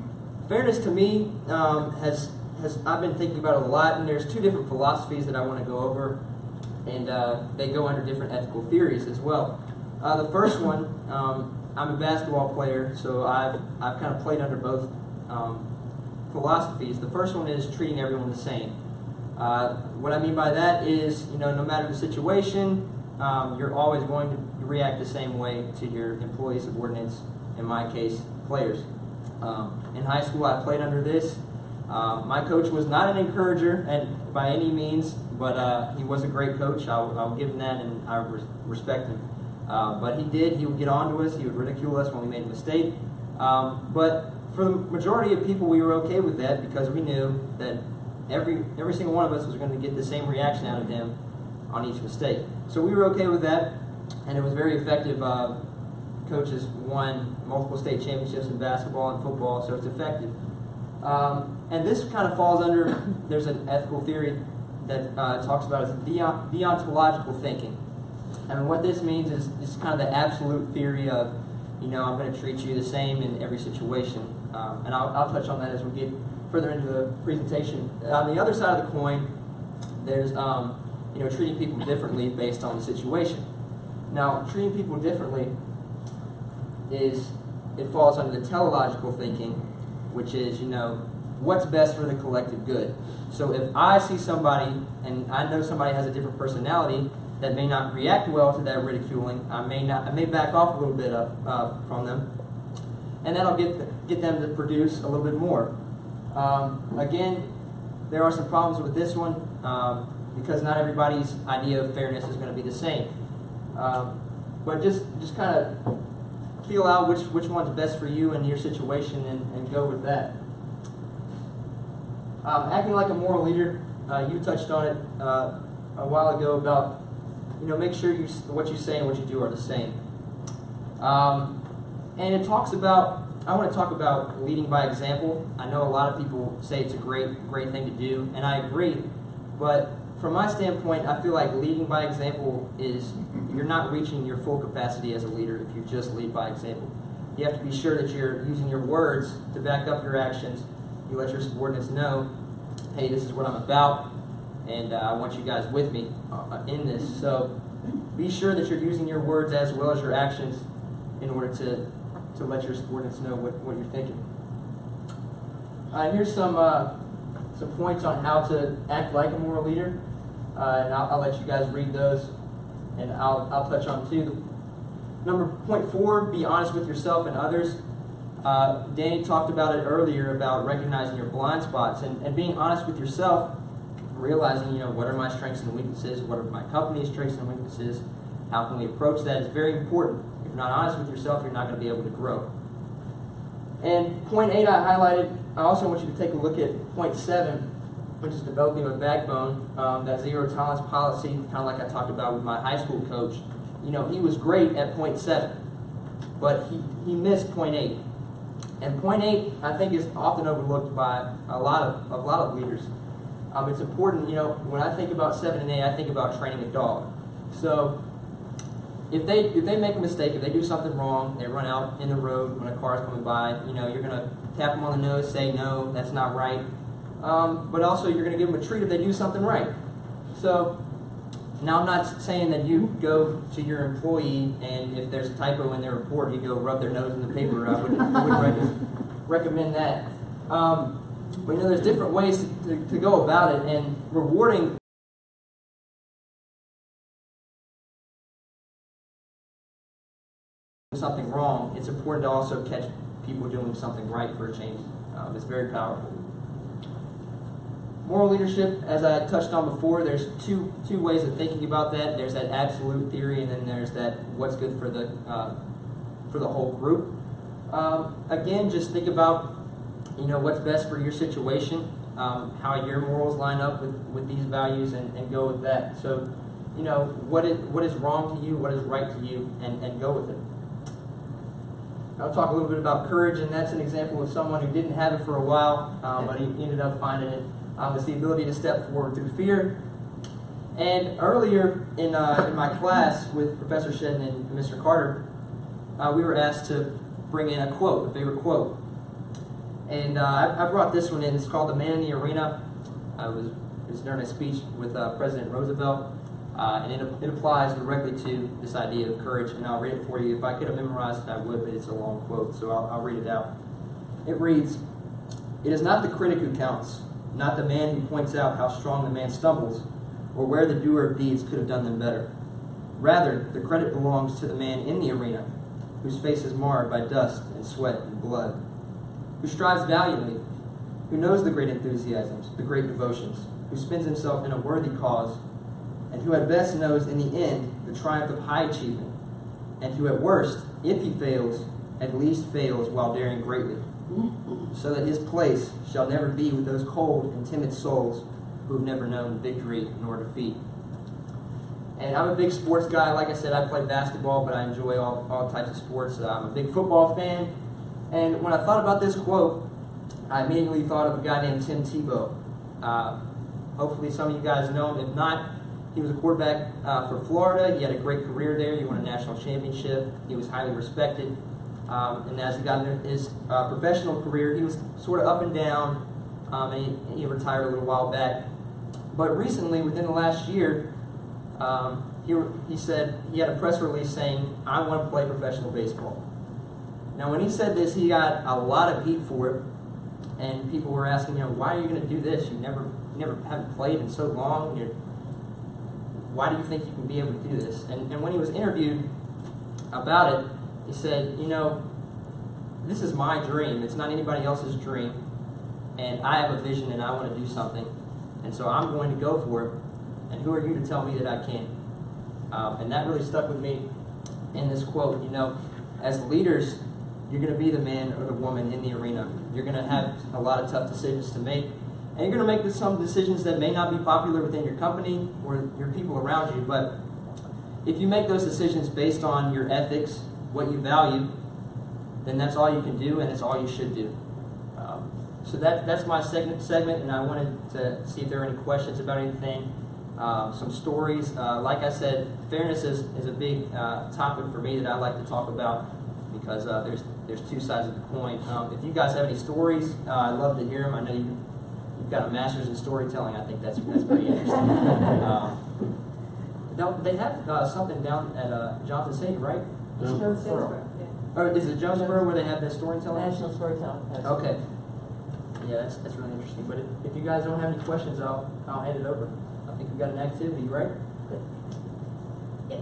fairness to me um, has has I've been thinking about it a lot, and there's two different philosophies that I want to go over, and uh, they go under different ethical theories as well. Uh, the first one, um, I'm a basketball player, so I've I've kind of played under both um, philosophies. The first one is treating everyone the same. Uh, what I mean by that is, you know, no matter the situation, um, you're always going to react the same way to your employees, subordinates, in my case, players. Um, in high school, I played under this. Uh, my coach was not an encourager and by any means, but uh, he was a great coach. I'll, I'll give him that, and I res respect him. Uh, but he did. He would get on to us. He would ridicule us when we made a mistake. Um, but for the majority of people, we were okay with that because we knew that every every single one of us was going to get the same reaction out of him on each mistake. So we were okay with that, and it was very effective. Uh, coaches won multiple state championships in basketball and football, so it's effective. Um, and this kind of falls under, there's an ethical theory that uh, talks about is deont deontological thinking. And what this means is it's kind of the absolute theory of, you know, I'm going to treat you the same in every situation. Um, and I'll, I'll touch on that as we get further into the presentation. On the other side of the coin, there's, um, you know, treating people differently based on the situation. Now, treating people differently is, it falls under the teleological thinking, which is, you know, what's best for the collective good. So if I see somebody, and I know somebody has a different personality that may not react well to that ridiculing, I may not, I may back off a little bit of, uh, from them, and that'll get the, get them to produce a little bit more. Um, again, there are some problems with this one um, because not everybody's idea of fairness is going to be the same. Um, but just just kind of feel out which which one's best for you and your situation, and, and go with that. Um, acting like a moral leader, uh, you touched on it uh, a while ago about, you know, make sure you what you say and what you do are the same. Um, and it talks about, I want to talk about leading by example. I know a lot of people say it's a great, great thing to do, and I agree. But from my standpoint, I feel like leading by example is, you're not reaching your full capacity as a leader if you just lead by example. You have to be sure that you're using your words to back up your actions. You let your subordinates know, hey, this is what I'm about, and uh, I want you guys with me uh, in this. So be sure that you're using your words as well as your actions in order to, to let your subordinates know what, what you're thinking. Uh, here's some, uh, some points on how to act like a moral leader, uh, and I'll, I'll let you guys read those, and I'll, I'll touch on two. Number point four, be honest with yourself and others. Uh, Danny talked about it earlier about recognizing your blind spots and, and being honest with yourself, realizing, you know, what are my strengths and weaknesses, what are my company's strengths and weaknesses, how can we approach that is very important. If you're not honest with yourself, you're not going to be able to grow. And point eight I highlighted, I also want you to take a look at point seven, which is developing a backbone, um, that zero tolerance policy, kind of like I talked about with my high school coach. You know, he was great at point seven, but he, he missed point eight. And point eight, I think, is often overlooked by a lot of a lot of leaders. Um, it's important, you know, when I think about seven and eight, I think about training a dog. So if they if they make a mistake, if they do something wrong, they run out in the road when a car is coming by, you know, you're gonna tap them on the nose, say no, that's not right. Um, but also you're gonna give them a treat if they do something right. So now I'm not saying that you go to your employee and if there's a typo in their report, you go rub their nose in the paper. I wouldn't, I wouldn't rec recommend that. Um, but you know, there's different ways to, to, to go about it, and rewarding something wrong, it's important to also catch people doing something right for a change. Um, it's very powerful. Moral leadership, as I touched on before, there's two two ways of thinking about that. There's that absolute theory, and then there's that what's good for the uh, for the whole group. Um, again, just think about, you know, what's best for your situation, um, how your morals line up with, with these values, and, and go with that. So, you know, what is what is wrong to you, what is right to you, and, and go with it. I'll talk a little bit about courage, and that's an example of someone who didn't have it for a while, um, but he ended up finding it. Um, it's the ability to step forward through fear. And earlier in, uh, in my class with Professor Sheddan and Mister Carter, uh, we were asked to bring in a quote, a favorite quote. And uh, I, I brought this one in. It's called The Man in the Arena. I was, it was during a speech with uh, President Roosevelt, uh, and it, it applies directly to this idea of courage, and I'll read it for you. If I could have memorized it, I would, but it's a long quote, so I'll, I'll read it out. It reads, "It is not the critic who counts, not the man who points out how strong the man stumbles, or where the doer of deeds could have done them better. Rather, the credit belongs to the man in the arena, whose face is marred by dust and sweat and blood, who strives valiantly, who knows the great enthusiasms, the great devotions, who spends himself in a worthy cause, and who at best knows in the end the triumph of high achievement, and who at worst, if he fails, at least fails while daring greatly, so that his place shall never be with those cold and timid souls who have never known victory nor defeat." And I'm a big sports guy. Like I said, I play basketball, but I enjoy all, all types of sports. Uh, I'm a big football fan. And when I thought about this quote, I immediately thought of a guy named Tim Tebow. Uh, hopefully some of you guys know him. If not, he was a quarterback uh, for Florida. He had a great career there. He won a national championship. He was highly respected. Um, and as he got into his uh, professional career, he was sort of up and down. Um, and he, he retired a little while back. But recently, within the last year, um, he, he said he had a press release saying, "I want to play professional baseball." Now, when he said this, he got a lot of heat for it. And people were asking him, "Why are you going to do this? You never, you never haven't played in so long. You're, why do you think you can be able to do this?" And, and when he was interviewed about it, he said, "You know, this is my dream. It's not anybody else's dream. And I have a vision and I want to do something. And so I'm going to go for it. And who are you to tell me that I can't?" Um, and that really stuck with me in this quote. You know, as leaders, you're going to be the man or the woman in the arena. You're going to have a lot of tough decisions to make. And you're going to make some decisions that may not be popular within your company or your people around you. But if you make those decisions based on your ethics, what you value, then that's all you can do and it's all you should do. Um, so that, that's my segment, segment, and I wanted to see if there are any questions about anything. Um, some stories. Uh, like I said, fairness is, is a big uh, topic for me that I like to talk about because uh, there's there's two sides of the coin. Um, if you guys have any stories, uh, I'd love to hear them. I know you, you've got a master's in storytelling. I think that's that's pretty interesting. um, don't- they have uh, something down at uh, Johnson City, right? Jonesboro. Or is it Jonesboro where they have that storytelling? National Storytelling Festival. Okay. Yeah, that's, that's really interesting. But if, if you guys don't have any questions, I'll I'll hand it over. I think we've got an activity, right? Yeah.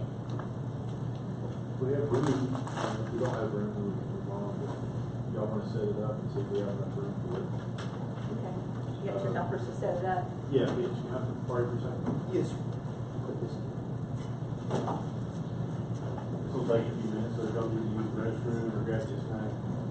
We have room, uh, if we don't have room, we can move on, but y'all want to set it up and see if we have enough room for it. Okay. You got your helpers to set it up? Yeah, Mitch, you have to party for a second? Yes. This will take a few minutes, so y'all need to use the restroom or grab this snack.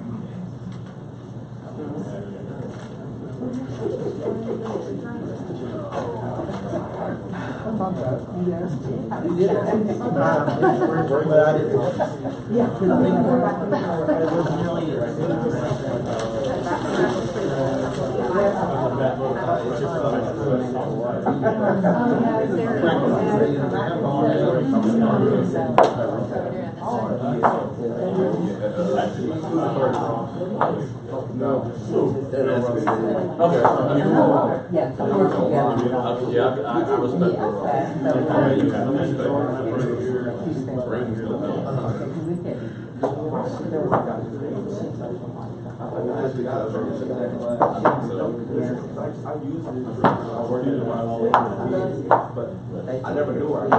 You did it. But I didn't. Yeah. Yeah, I, I respect I never knew her.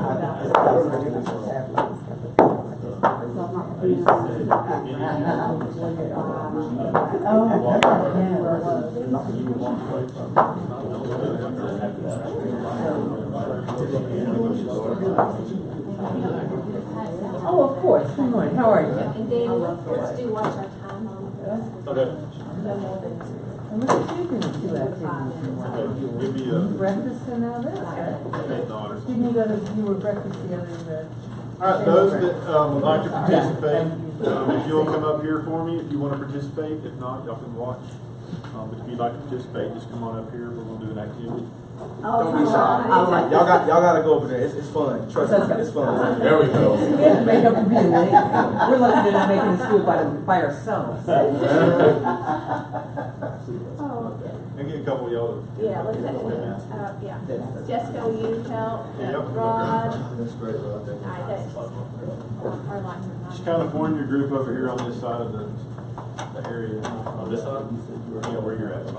Oh, of course. Good morning. How are you? And then let's, let's do watch our time on this. Okay. And look at you doing two activities. Give me a. Breakfast and all this. Eight dollars. Didn't you go to, you were breakfast the other day? All right, those that um, would like to participate, um, if you'll come up here for me, if you want to participate. If not, y'all can watch. Um, but if you'd like to participate, just come on up here. We're going to do an activity. Don't be shy. Y'all got y'all got to go over there. It's, it's fun. Trust me, it's fun. There we go. We have to make up for being late. We're lucky to not making the school by, by ourselves. couple of y'all. Yeah, let's, uh, yeah. Jessica, will you help? Yeah, yep. Rod? That's great, Rod. Thank you. All right, that's, our line. Just kind of form your group over here on this side of the, the area. On this side? Yeah, where you're at.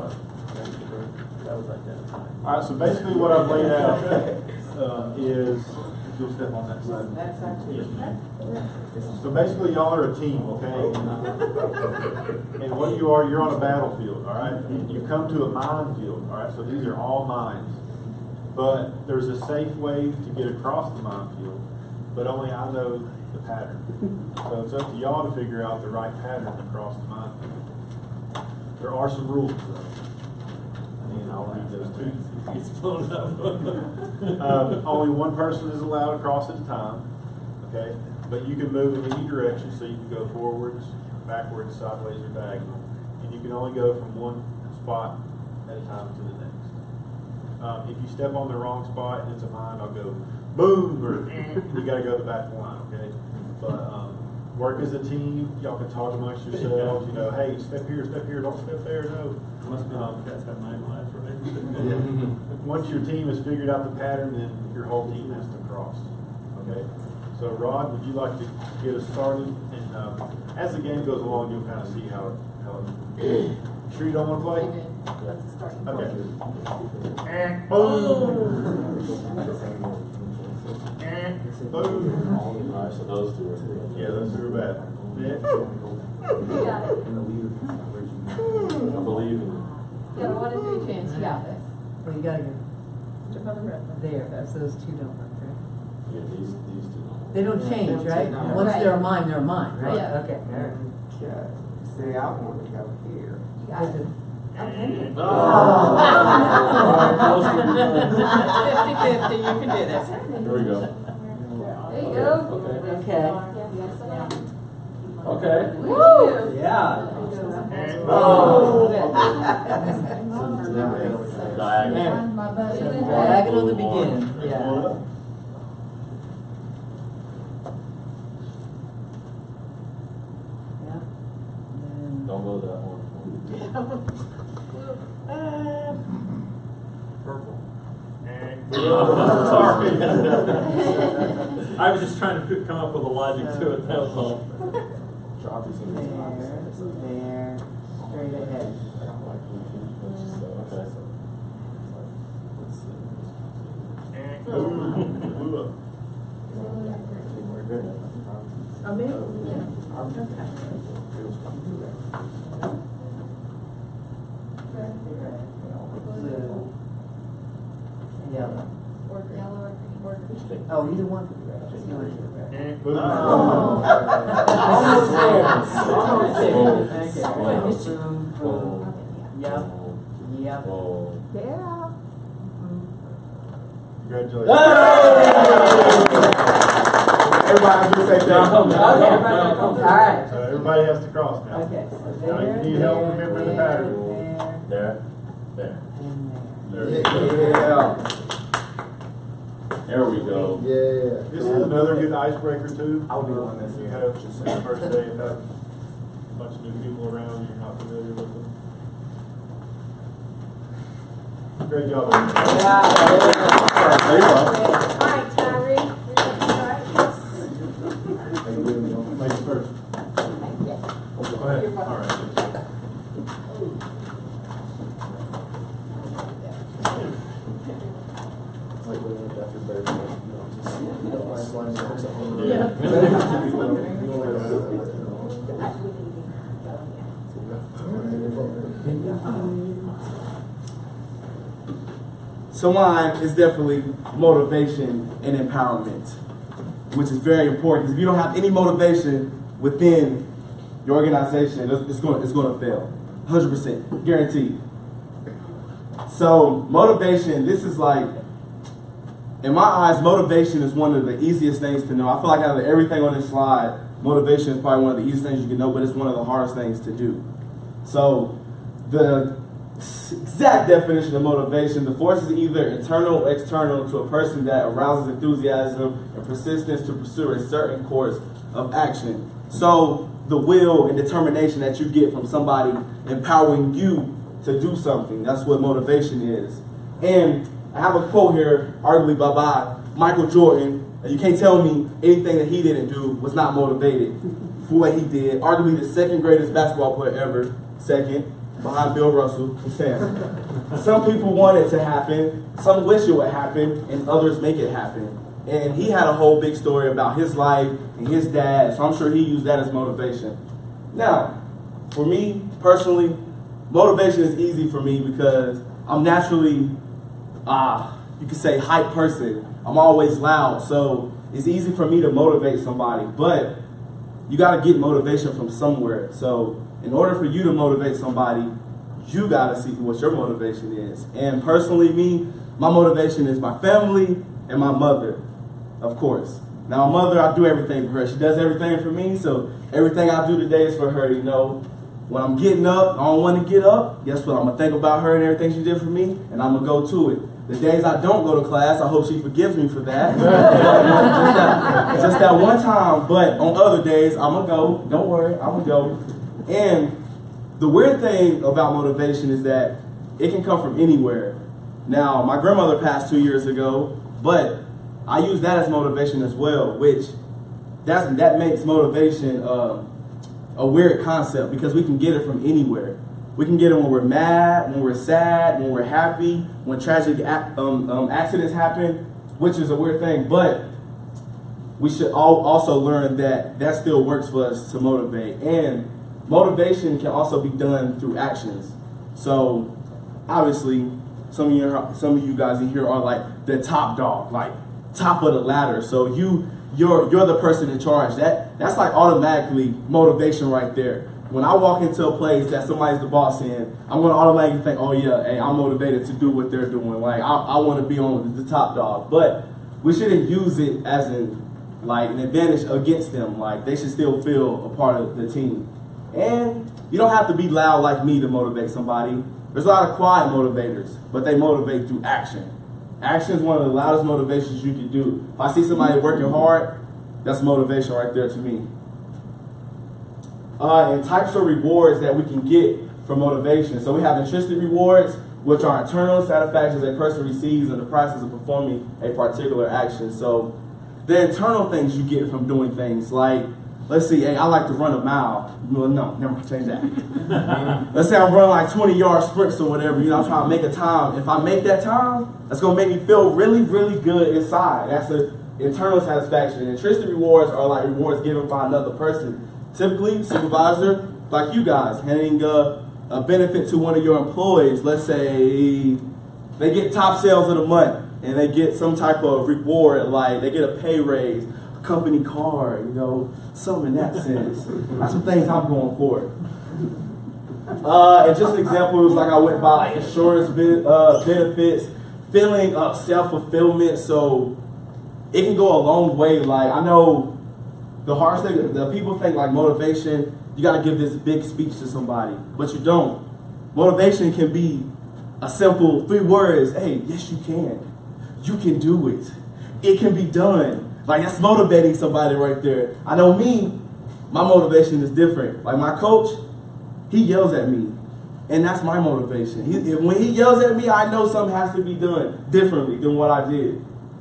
All right, so basically what I've laid out uh, is, if you'll step on that side. That's actually. Yes, ma'am. So basically y'all are a team, okay? And what you are, you're on a battlefield, all right? And you come to a minefield, all right? So these are all mines. But there's a safe way to get across the minefield, but only I know the pattern. So it's up to y'all to figure out the right pattern across the minefield. There are some rules, though. And I'll read those too. It's blown up. um, only one person is allowed across at a time, okay? But you can move in any direction, so you can go forwards, backwards, sideways, or diagonal. And you can only go from one spot at a time to the next. Um, if you step on the wrong spot and it's a mine, I'll go boom, or you got to go to the back of the line, okay? But um, work as a team. Y'all can talk amongst yourselves. You know, hey, step here, step here, don't step there. No. Must be um, cats have nine lives, right? Once your team has figured out the pattern, then your whole team has to cross. Okay. So, Rod, would you like to get us started? And um, as the game goes along, you'll kind of see how it. How it sure you don't want to play? Okay. And boom. And boom. All right, so those two are good. Yeah, those two are bad. Yeah. You got it. I believe in You got a one in three chance. You got this. Well, you gotta go there, that's those two don't work, right? Yeah, these, these two don't. They don't change, right? No. Once Right. they're a mine, they're a mine, right? Yeah. Okay, all right. Okay. See, I want to go here. You got it. Oh. fifty fifty, you can do this. Here we go. There you go. Okay. Okay. Okay. Woo! Yeah. Oh. Diagonal. My buddy. Diagonal to begin, yeah. Yeah. Don't go that one. Purple. Sorry. I was just trying to come up with a logic to it, that was all. There, there, straight ahead. Oh, me? Blue. Yellow. Or yellow or green. Or green. Oh, either one could be red. Just you want to do red. Oh. Almost there. Almost there. Oh. Okay. Yep. Yep. Oh. Yeah. Congratulations. Hey! Everybody has to say that. All right. So everybody has to cross now. Okay. So Now, there, if you need help there, remembering the there, pattern. there, There. There. and There there. you go. Yeah. There we go. Yeah. This is another good icebreaker too. I'll be one that you have just the first day and have a bunch of new people around you're not familiar with them. Great job. There you go. All right, Tyree, you're going to start. Ladies first. Yes. Go ahead. All right. Like when you're after Beverly, you know, just, you don't mind flying back to home. Yeah. So mine is definitely motivation and empowerment, which is very important. Because if you don't have any motivation within your organization, it's, it's going it's going to fail, one hundred percent guaranteed. So motivation, this is like, in my eyes, motivation is one of the easiest things to know. I feel like out of everything on this slide, motivation is probably one of the easiest things you can know, but it's one of the hardest things to do. So the exact definition of motivation, the force is either internal or external to a person that arouses enthusiasm and persistence to pursue a certain course of action. So the will and determination that you get from somebody empowering you to do something. That's what motivation is. And I have a quote here, arguably by, by Michael Jordan. You can't tell me anything that he didn't do was not motivated for what he did. Arguably the second greatest basketball player ever, second, behind Bill Russell. I'm saying. Some people want it to happen, some wish it would happen, and others make it happen. And he had a whole big story about his life and his dad, so I'm sure he used that as motivation. Now, for me personally, motivation is easy for me because I'm naturally, uh, you could say, hype person. I'm always loud, so it's easy for me to motivate somebody. But you got to get motivation from somewhere. So in order for you to motivate somebody, you got to see what your motivation is. And personally, me, my motivation is my family and my mother, of course. Now, my mother, I do everything for her. She does everything for me, so everything I do today is for her, you know. When I'm getting up, I don't want to get up. Guess what? I'm going to think about her and everything she did for me, and I'm going to go to it. The days I don't go to class, I hope she forgives me for that. just, that just that one time. But on other days, I'm going to go. Don't worry, I'm going to go. And the weird thing about motivation is that it can come from anywhere. Now, my grandmother passed two years ago, but I use that as motivation as well, which that's, that makes motivation uh, a weird concept because we can get it from anywhere. We can get it when we're mad, when we're sad, when we're happy, when tragic um, um, accidents happen, which is a weird thing. But we should all also learn that that still works for us to motivate. And motivation can also be done through actions. So obviously, some of you, some of you guys in here are like the top dog, like top of the ladder. So you, you're you're the person in charge. That that's like automatically motivation right there. When I walk into a place that somebody's the boss in, I'm going to automatically think, oh yeah, hey, I'm motivated to do what they're doing. Like, I, I want to be on the top dog. But we shouldn't use it as an, like, an advantage against them. Like, they should still feel a part of the team. And you don't have to be loud like me to motivate somebody. There's a lot of quiet motivators, but they motivate through action. Action is one of the loudest motivations you can do. If I see somebody working hard, that's motivation right there to me. Uh, and types of rewards that we can get from motivation. So we have intrinsic rewards, which are internal satisfactions a person receives in the process of performing a particular action. So the internal things you get from doing things like, let's see, hey, I like to run a mile. Well, no, never change that. Let's say I'm running like twenty yard sprints or whatever, you know, I'm trying to make a time. If I make that time, that's going to make me feel really, really good inside. That's an internal satisfaction. And intrinsic rewards are like rewards given by another person. Typically, supervisor, like you guys, handing a, a benefit to one of your employees. Let's say they get top sales of the month and they get some type of reward, like they get a pay raise, a company car, you know, something in that sense. That's some things I'm going for. Uh, and just an example, it was like I went by like insurance ben uh, benefits, feeling of self-fulfillment. So it can go a long way. Like I know the hardest thing, the people think like motivation, you got to give this big speech to somebody, but you don't. Motivation can be a simple three words. Hey, yes you can. You can do it. It can be done. Like that's motivating somebody right there. I know me, my motivation is different. Like my coach, he yells at me, and that's my motivation. He, when he yells at me, I know something has to be done differently than what I did.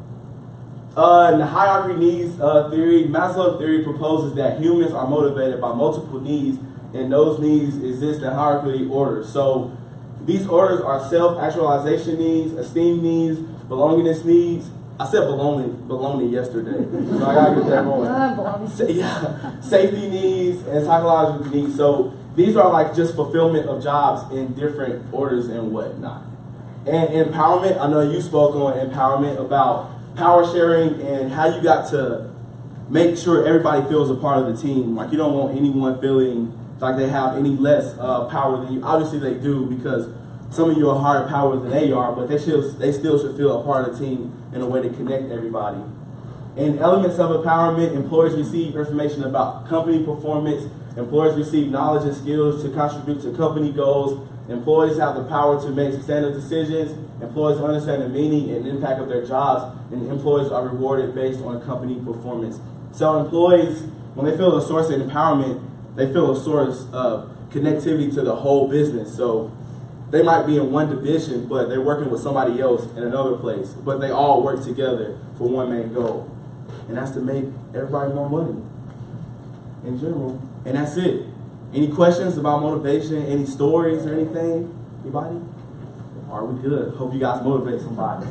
Uh, in the hierarchy needs uh, theory, Maslow's theory proposes that humans are motivated by multiple needs, and those needs exist in hierarchy orders. So these orders are self-actualization needs, esteem needs, belongingness needs. I said belonging, belonging yesterday, so I gotta get that going. Sa yeah, safety needs and psychological needs. So these are like just fulfillment of jobs in different orders and whatnot. And empowerment, I know you spoke on empowerment about power sharing and how you got to make sure everybody feels a part of the team. Like you don't want anyone feeling like they have any less uh, power than you. Obviously they do because some of you are higher power than they are, but they should, they still should feel a part of the team in a way to connect everybody. In elements of empowerment, employees receive information about company performance. Employees receive knowledge and skills to contribute to company goals. Employees have the power to make standard decisions. Employees understand the meaning and impact of their jobs, and employees are rewarded based on company performance. So employees, when they feel a source of empowerment, they feel a source of connectivity to the whole business. So they might be in one division, but they're working with somebody else in another place. But they all work together for one main goal, and that's to make everybody more money in general. And that's it. Any questions about motivation? Any stories or anything? Anybody? Are we good? Hope you guys motivate somebody.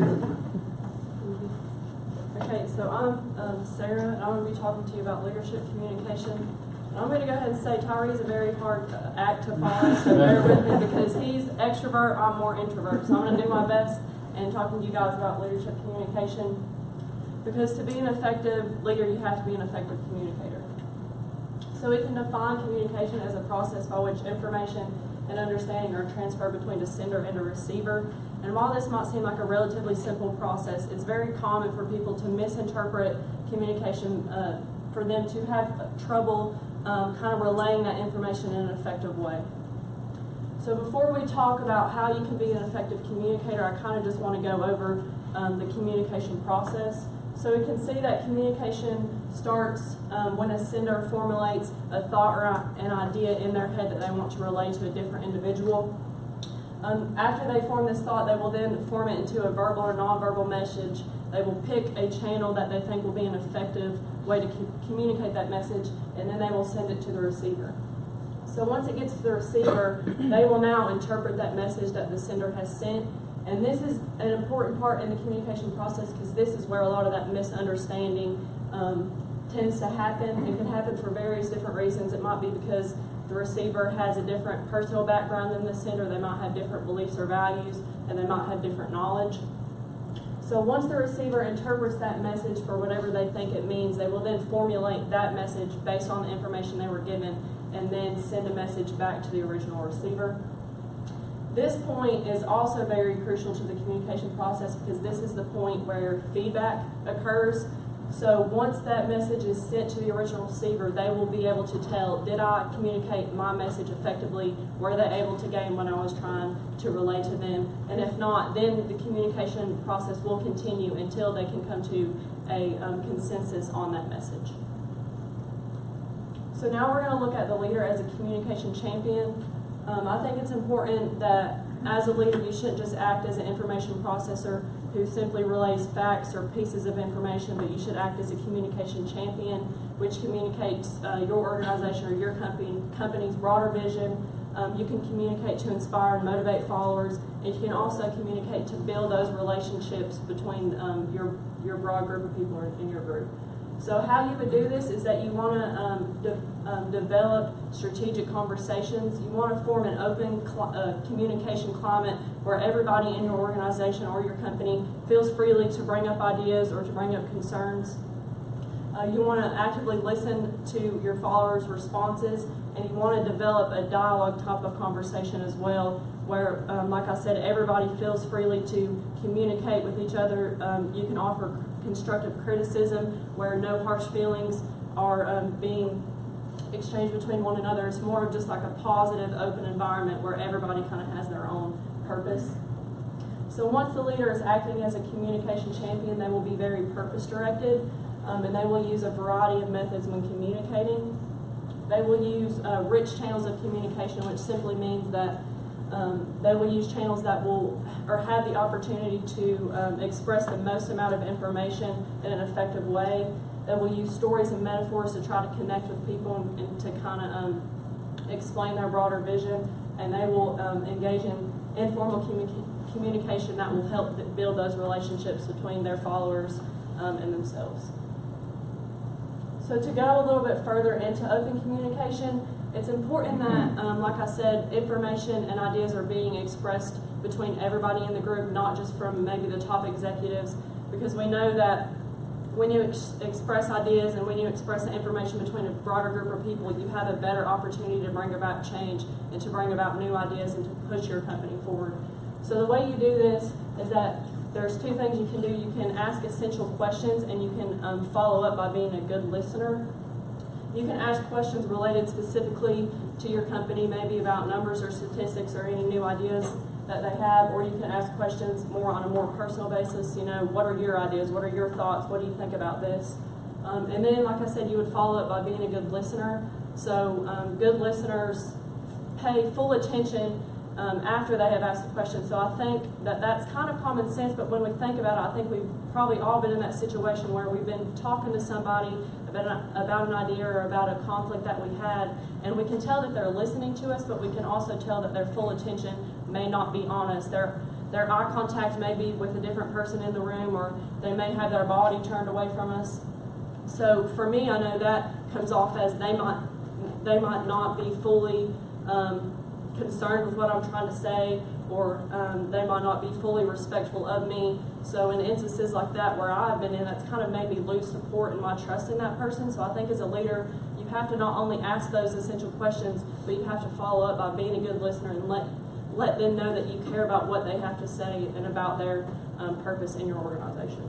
Okay, so I'm um, Sarah, and I'm going to be talking to you about leadership communication. And I'm going to go ahead and say Tyree is a very hard uh, act to follow, so bear with me because he's extrovert, I'm more introvert. So I'm going to do my best in talking to you guys about leadership communication, because to be an effective leader, you have to be an effective communicator. So we can define communication as a process by which information and understanding are transferred between a sender and a receiver. And while this might seem like a relatively simple process, it's very common for people to misinterpret communication, uh, for them to have trouble um, kind of relaying that information in an effective way. So before we talk about how you can be an effective communicator, I kind of just want to go over um, the communication process. So we can see that communication starts um, when a sender formulates a thought or an idea in their head that they want to relay to a different individual. Um, after they form this thought, they will then form it into a verbal or nonverbal message. They will pick a channel that they think will be an effective way to co communicate that message, and then they will send it to the receiver. So once it gets to the receiver, they will now interpret that message that the sender has sent. And this is an important part in the communication process, because this is where a lot of that misunderstanding um, tends to happen. It can happen for various different reasons. It might be because the receiver has a different personal background than the sender. They might have different beliefs or values, and they might have different knowledge. So once the receiver interprets that message for whatever they think it means, they will then formulate that message based on the information they were given, and then send a message back to the original receiver. This point is also very crucial to the communication process, because this is the point where feedback occurs. So once that message is sent to the original receiver, they will be able to tell, did I communicate my message effectively? Were they able to gain what I was trying to relay to them? And if not, then the communication process will continue until they can come to a um, consensus on that message. So now we're going to look at the leader as a communication champion. Um, I think it's important that as a leader, you shouldn't just act as an information processor who simply relays facts or pieces of information, but you should act as a communication champion, which communicates uh, your organization or your company, company's broader vision. Um, you can communicate to inspire and motivate followers, and you can also communicate to build those relationships between um, your, your broad group of people in your group. So how you would do this is that you want to um, de um, develop strategic conversations. You want to form an open uh, communication climate where everybody in your organization or your company feels freely to bring up ideas or to bring up concerns. Uh, you want to actively listen to your followers' responses, and you want to develop a dialogue type of conversation as well, where, um, like I said, everybody feels freely to communicate with each other. Um, you can offer constructive criticism where no harsh feelings are um, being exchanged between one another. It's more of just like a positive, open environment where everybody kind of has their own purpose. So once the leader is acting as a communication champion, they will be very purpose-directed, um, and they will use a variety of methods when communicating. They will use uh, rich channels of communication, which simply means that Um, they will use channels that will, or have the opportunity to um, express the most amount of information in an effective way. They will use stories and metaphors to try to connect with people and, and to kind of um, explain their broader vision. And they will um, engage in informal commu communication that will help build those relationships between their followers um, and themselves. So to go a little bit further into open communication, it's important that, um, like I said, information and ideas are being expressed between everybody in the group, not just from maybe the top executives, because we know that when you ex express ideas and when you express the information between a broader group of people, you have a better opportunity to bring about change and to bring about new ideas and to push your company forward. So the way you do this is that there's two things you can do. You can ask essential questions, and you can um, follow up by being a good listener. You can ask questions related specifically to your company, maybe about numbers or statistics or any new ideas that they have, or you can ask questions more on a more personal basis. You know, what are your ideas? What are your thoughts? What do you think about this? Um, and then, like I said, you would follow up by being a good listener. So um, good listeners pay full attention um, after they have asked the question. So I think that that's kind of common sense, but when we think about it, I think we've probably all been in that situation where we've been talking to somebody about an, about an idea or about a conflict that we had, and we can tell that they're listening to us, but we can also tell that their full attention may not be on us. Their, their eye contact may be with a different person in the room, or they may have their body turned away from us. So for me, I know that comes off as they might, they might not be fully um, concerned with what I'm trying to say, or um, they might not be fully respectful of me. So in instances like that where I've been in, that's kind of made me lose support and my trust in that person. So I think as a leader, you have to not only ask those essential questions, but you have to follow up by being a good listener and let let them know that you care about what they have to say and about their um, purpose in your organization.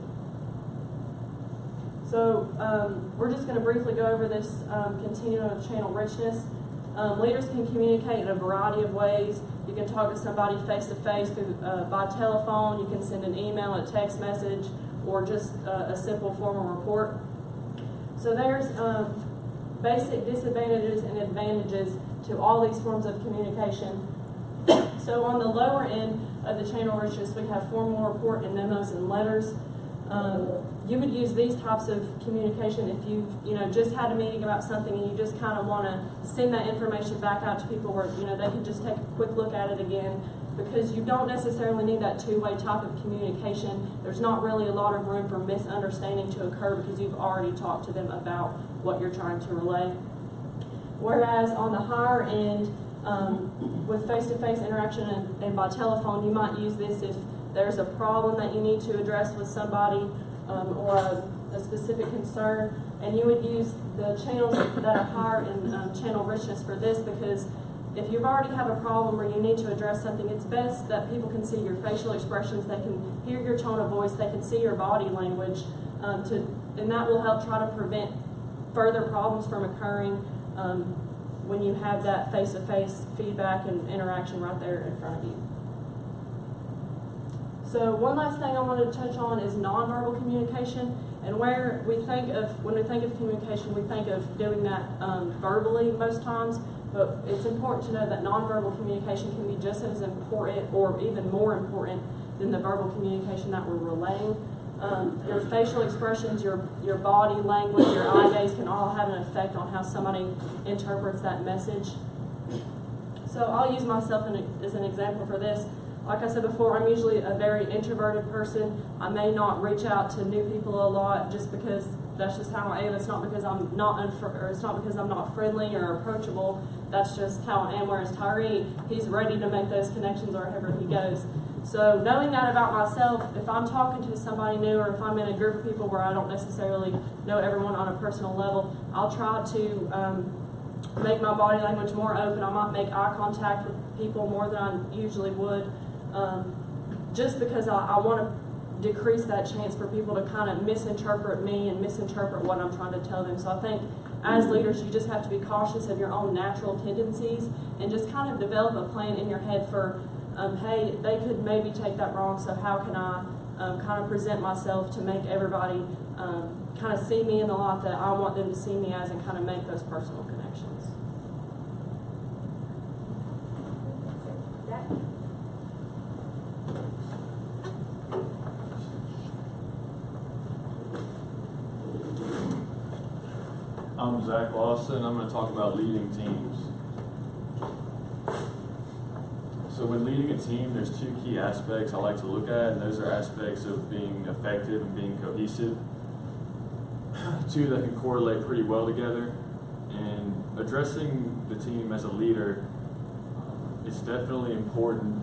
So um, we're just going to briefly go over this um, continuum of channel richness. Um, leaders can communicate in a variety of ways. You can talk to somebody face-to-face through uh, by telephone. You can send an email, a text message, or just uh, a simple formal report. So there's um, basic disadvantages and advantages to all these forms of communication. So on the lower end of the channel richness, we have formal report and memos and letters. Um, you would use these types of communication if you you know just had a meeting about something and you just kind of want to send that information back out to people where you know they can just take a quick look at it again, because you don't necessarily need that two-way type of communication. There's not really a lot of room for misunderstanding to occur because you've already talked to them about what you're trying to relay. Whereas on the higher end, um, with face-to-face interaction and, and by telephone, you might use this if there's a problem that you need to address with somebody um, or a, a specific concern, and you would use the channels that are higher in um, channel richness for this, because if you already have a problem or you need to address something, it's best that people can see your facial expressions, they can hear your tone of voice, they can see your body language, um, to, and that will help try to prevent further problems from occurring um, when you have that face-to-face feedback and interaction right there in front of you. So one last thing I wanted to touch on is nonverbal communication, and where we think of, when we think of communication, we think of doing that um, verbally most times, but it's important to know that nonverbal communication can be just as important or even more important than the verbal communication that we're relaying. Um, your facial expressions, your, your body language, your eye gaze can all have an effect on how somebody interprets that message. So I'll use myself in a, as an example for this. Like I said before, I'm usually a very introverted person. I may not reach out to new people a lot just because that's just how I am. It's not because I'm not unfr- or it's not because I'm not friendly or approachable. That's just how I am. Whereas Tyree, he's ready to make those connections wherever he goes. So knowing that about myself, if I'm talking to somebody new or if I'm in a group of people where I don't necessarily know everyone on a personal level, I'll try to um, make my body language more open. I might make eye contact with people more than I usually would. Um, just because I, I want to decrease that chance for people to kind of misinterpret me and misinterpret what I'm trying to tell them. So I think as leaders, you just have to be cautious of your own natural tendencies and just kind of develop a plan in your head for, um, hey, they could maybe take that wrong, so how can I um, kind of present myself to make everybody um, kind of see me in the light that I want them to see me as, and kind of make those personal connections. I'm Zach Lawson. I'm going to talk about leading teams. So when leading a team, there's two key aspects I like to look at, and those are aspects of being effective and being cohesive. Two that can correlate pretty well together. And addressing the team as a leader, it's definitely important.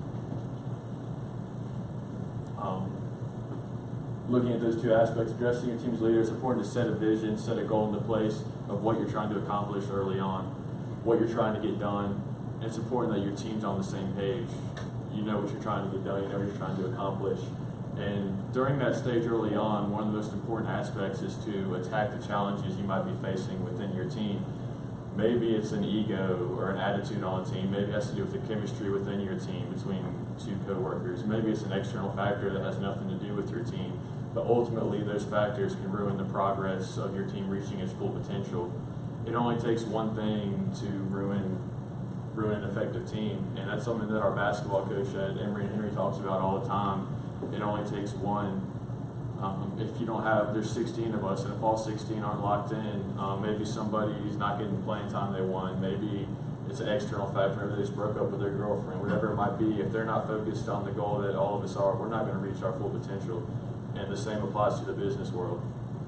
Um, Looking at those two aspects, addressing your team's leader, it's important to set a vision, set a goal into place of what you're trying to accomplish early on, what you're trying to get done. And it's important that your team's on the same page. You know what you're trying to get done, you know what you're trying to accomplish. And during that stage early on, one of the most important aspects is to attack the challenges you might be facing within your team. Maybe it's an ego or an attitude on a team. Maybe it has to do with the chemistry within your team between two coworkers. Maybe it's an external factor that has nothing to do with your team. But ultimately, those factors can ruin the progress of your team reaching its full potential. It only takes one thing to ruin ruin an effective team. And that's something that our basketball coach at Emory and Henry talks about all the time. It only takes one. Um, if you don't have, there's sixteen of us, and if all sixteen aren't locked in, um, maybe somebody's not getting the playing time they want. Maybe it's an external factor. Maybe they just broke up with their girlfriend, whatever it might be. If they're not focused on the goal that all of us are, we're not going to reach our full potential. And the same applies to the business world.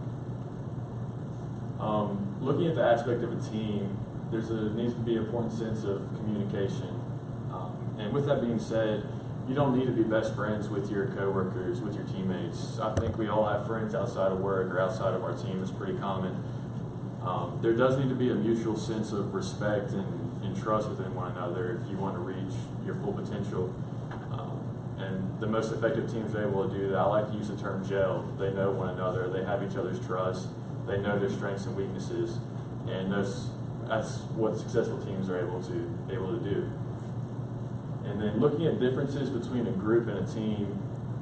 Um, looking at the aspect of a team, there's a needs to be an important sense of communication. Um, and with that being said, you don't need to be best friends with your coworkers, with your teammates. I think we all have friends outside of work or outside of our team. It's pretty common. Um, there does need to be a mutual sense of respect and, and trust within one another if you want to reach your full potential. Um, and the most effective teams are able to do that. I like to use the term gel. They know one another. They have each other's trust. They know their strengths and weaknesses. And those, that's what successful teams are able to able to do. And then looking at differences between a group and a team,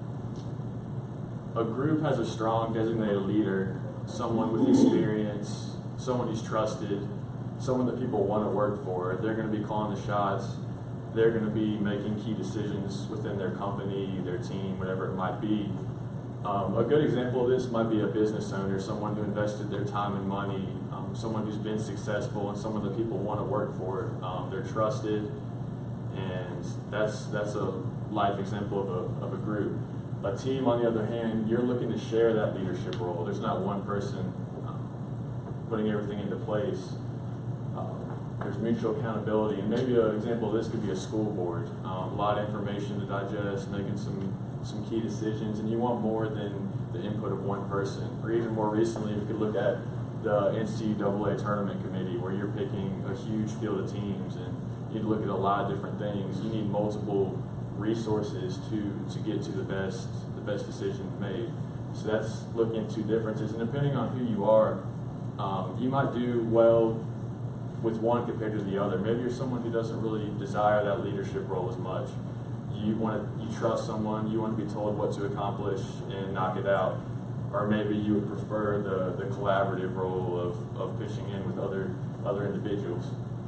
a group has a strong designated leader, someone with experience, someone who's trusted, someone that people want to work for. They're going to be calling the shots. They're going to be making key decisions within their company, their team, whatever it might be. Um, a good example of this might be a business owner, someone who invested their time and money, um, someone who's been successful, and someone that people want to work for. Um, they're trusted. And that's that's a life example of a, of a group. A team, on the other hand, you're looking to share that leadership role. There's not one person um, putting everything into place. Um, there's mutual accountability. And maybe an example of this could be a school board. Um, a lot of information to digest, making some, some key decisions, and you want more than the input of one person. Or even more recently, we could look at the N C double A tournament committee, where you're picking a huge field of teams, and you need to look at a lot of different things. You need multiple resources to, to get to the best the best decision made. So that's looking into differences, and depending on who you are, um, you might do well with one compared to the other. Maybe you're someone who doesn't really desire that leadership role as much. You want to you trust someone, you want to be told what to accomplish and knock it out. Or maybe you would prefer the, the collaborative role of, of pitching in with other other individuals.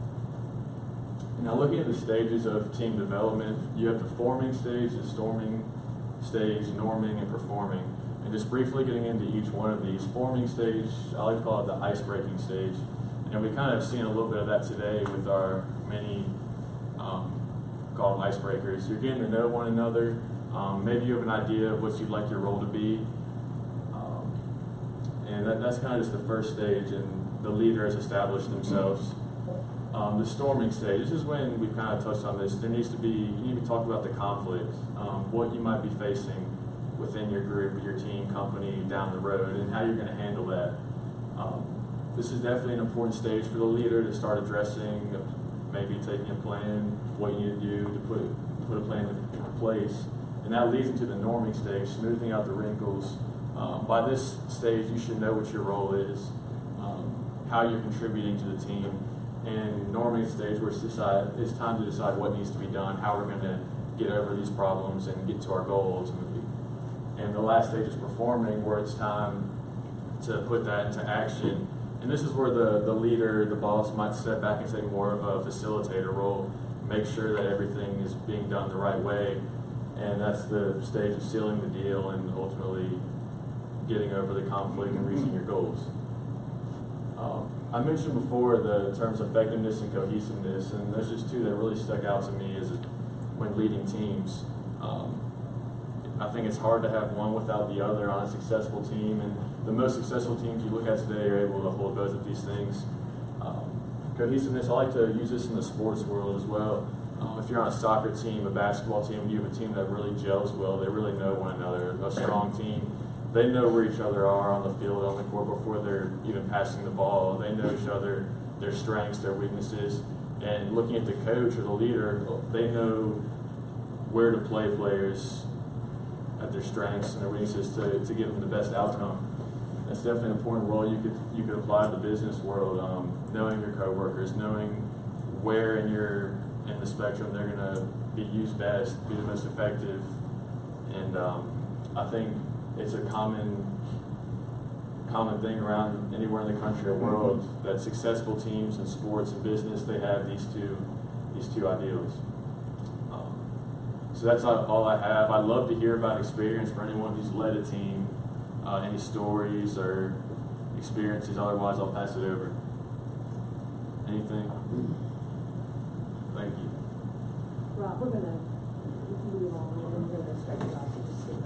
Now, looking at the stages of team development, you have the forming stage, the storming stage, norming, and performing. And just briefly getting into each one of these. Forming stage, I like to call it the ice-breaking stage. And we kind of seen a little bit of that today with our many um, called icebreakers. You're getting to know one another. Um, maybe you have an idea of what you'd like your role to be. Um, and that, that's kind of just the first stage, and the leader has established themselves. Um, the storming stage, this is when we've kind of touched on this. There needs to be, you need to talk about the conflict, um, what you might be facing within your group, your team, company, down the road, and how you're going to handle that. Um, this is definitely an important stage for the leader to start addressing, maybe taking a plan, what you need to do to put, put a plan in place. And that leads into the norming stage, smoothing out the wrinkles. Um, by this stage, you should know what your role is, um, how you're contributing to the team. And norming stage where it's, decide, it's time to decide what needs to be done, how we're going to get over these problems and get to our goal ultimately. And the last stage is performing, where it's time to put that into action. And this is where the, the leader, the boss, might step back and take more of a facilitator role, make sure that everything is being done the right way. And that's the stage of sealing the deal and ultimately getting over the conflict and reaching your goals. Um, I mentioned before the terms effectiveness and cohesiveness, and there's just two that really stuck out to me as a, when leading teams. Um, I think it's hard to have one without the other on a successful team, and the most successful teams you look at today are able to hold both of these things. Um, cohesiveness, I like to use this in the sports world as well. Um, if you're on a soccer team, a basketball team, you have a team that really gels well, they really know one another, a strong team. They know where each other are on the field, on the court, before they're even passing the ball. They know each other, their strengths, their weaknesses. And looking at the coach or the leader, they know where to play players at their strengths and their weaknesses to, to give them the best outcome. That's definitely an important role you could you could apply to the business world. Um, knowing your coworkers, knowing where in your in the spectrum they're going to be used best, be the most effective. And um, I think it's a common common thing around anywhere in the country or world that successful teams in sports and business, they have these two these two ideals. Um, so that's all I have. I'd love to hear about experience for anyone who's led a team, uh, any stories or experiences. Otherwise, I'll pass it over. Anything? Thank you. Rob, we're gonna move on and we're gonna start it off to see.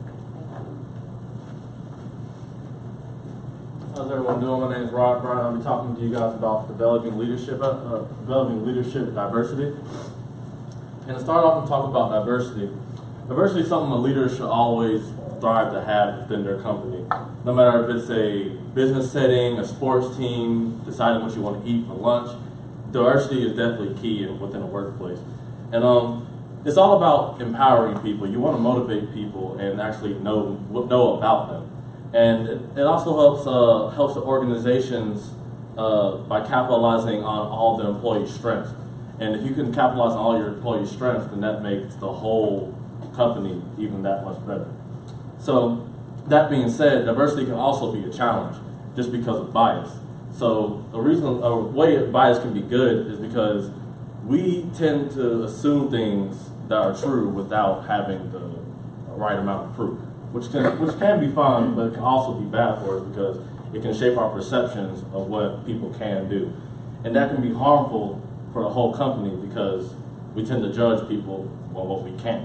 How's everyone doing? My name is Rob Brown. I'll be talking to you guys about developing leadership, uh, developing leadership and diversity. And to start off and talk about diversity, diversity is something a leader should always strive to have within their company. No matter if it's a business setting, a sports team, deciding what you want to eat for lunch, diversity is definitely key in, within a workplace. And um, it's all about empowering people. You want to motivate people and actually know know about them. And it, it also helps uh, helps the organizations uh, by capitalizing on all the employees' strengths. And if you can capitalize on all your employees' strengths, then that makes the whole company even that much better. So that being said, diversity can also be a challenge just because of bias. So a reason, a way bias can be good is because we tend to assume things that are true without having the right amount of proof, which can which can be fun, but it can also be bad for us because it can shape our perceptions of what people can do, and that can be harmful for the whole company because we tend to judge people on what we can't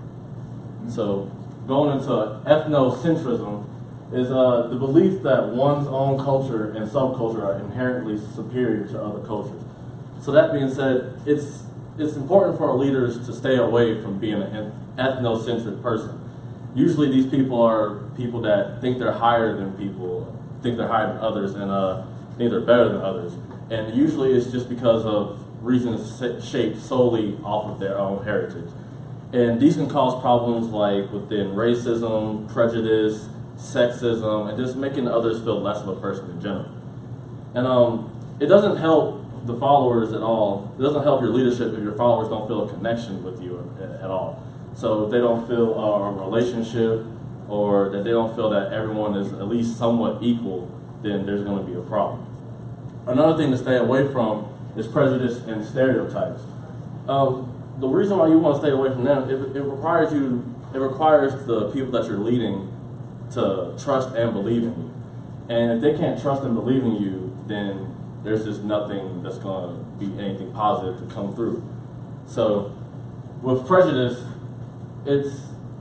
do. So going into ethnocentrism is uh, the belief that one's own culture and subculture are inherently superior to other cultures. So that being said, it's it's important for our leaders to stay away from being an ethnocentric person. Usually these people are people that think they're higher than people, think they're higher than others, and uh, think they're better than others. And usually it's just because of reasons shaped solely off of their own heritage. And these can cause problems like within racism, prejudice, sexism, and just making others feel less of a person in general. And um, it doesn't help the followers at all. It doesn't help your leadership if your followers don't feel a connection with you at, at all. So if they don't feel uh, a relationship, or that they don't feel that everyone is at least somewhat equal, then there's going to be a problem. Another thing to stay away from is prejudice and stereotypes. Um, the reason why you want to stay away from them, it, it requires you, it requires the people that you're leading to trust and believe in you. And if they can't trust and believe in you, then there's just nothing that's going to be anything positive to come through. So with prejudice, it's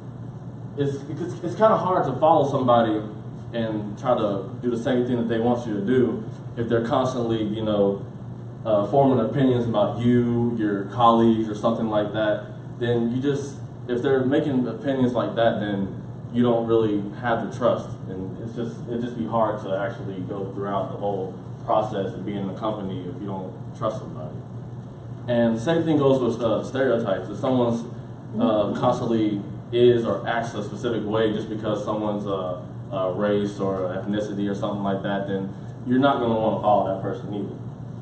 it's it's, it's kind of hard to follow somebody and try to do the same thing that they want you to do if they're constantly, you know, uh, forming opinions about you, your colleagues, or something like that. Then you just, if they're making opinions like that, then you don't really have the trust, and it's just it just be hard to actually go throughout the whole process and be in the company if you don't trust somebody. And the same thing goes with uh, stereotypes. If someone's uh, constantly is or acts a specific way just because someone's uh, uh, race or ethnicity or something like that, then you're not going to want to follow that person either.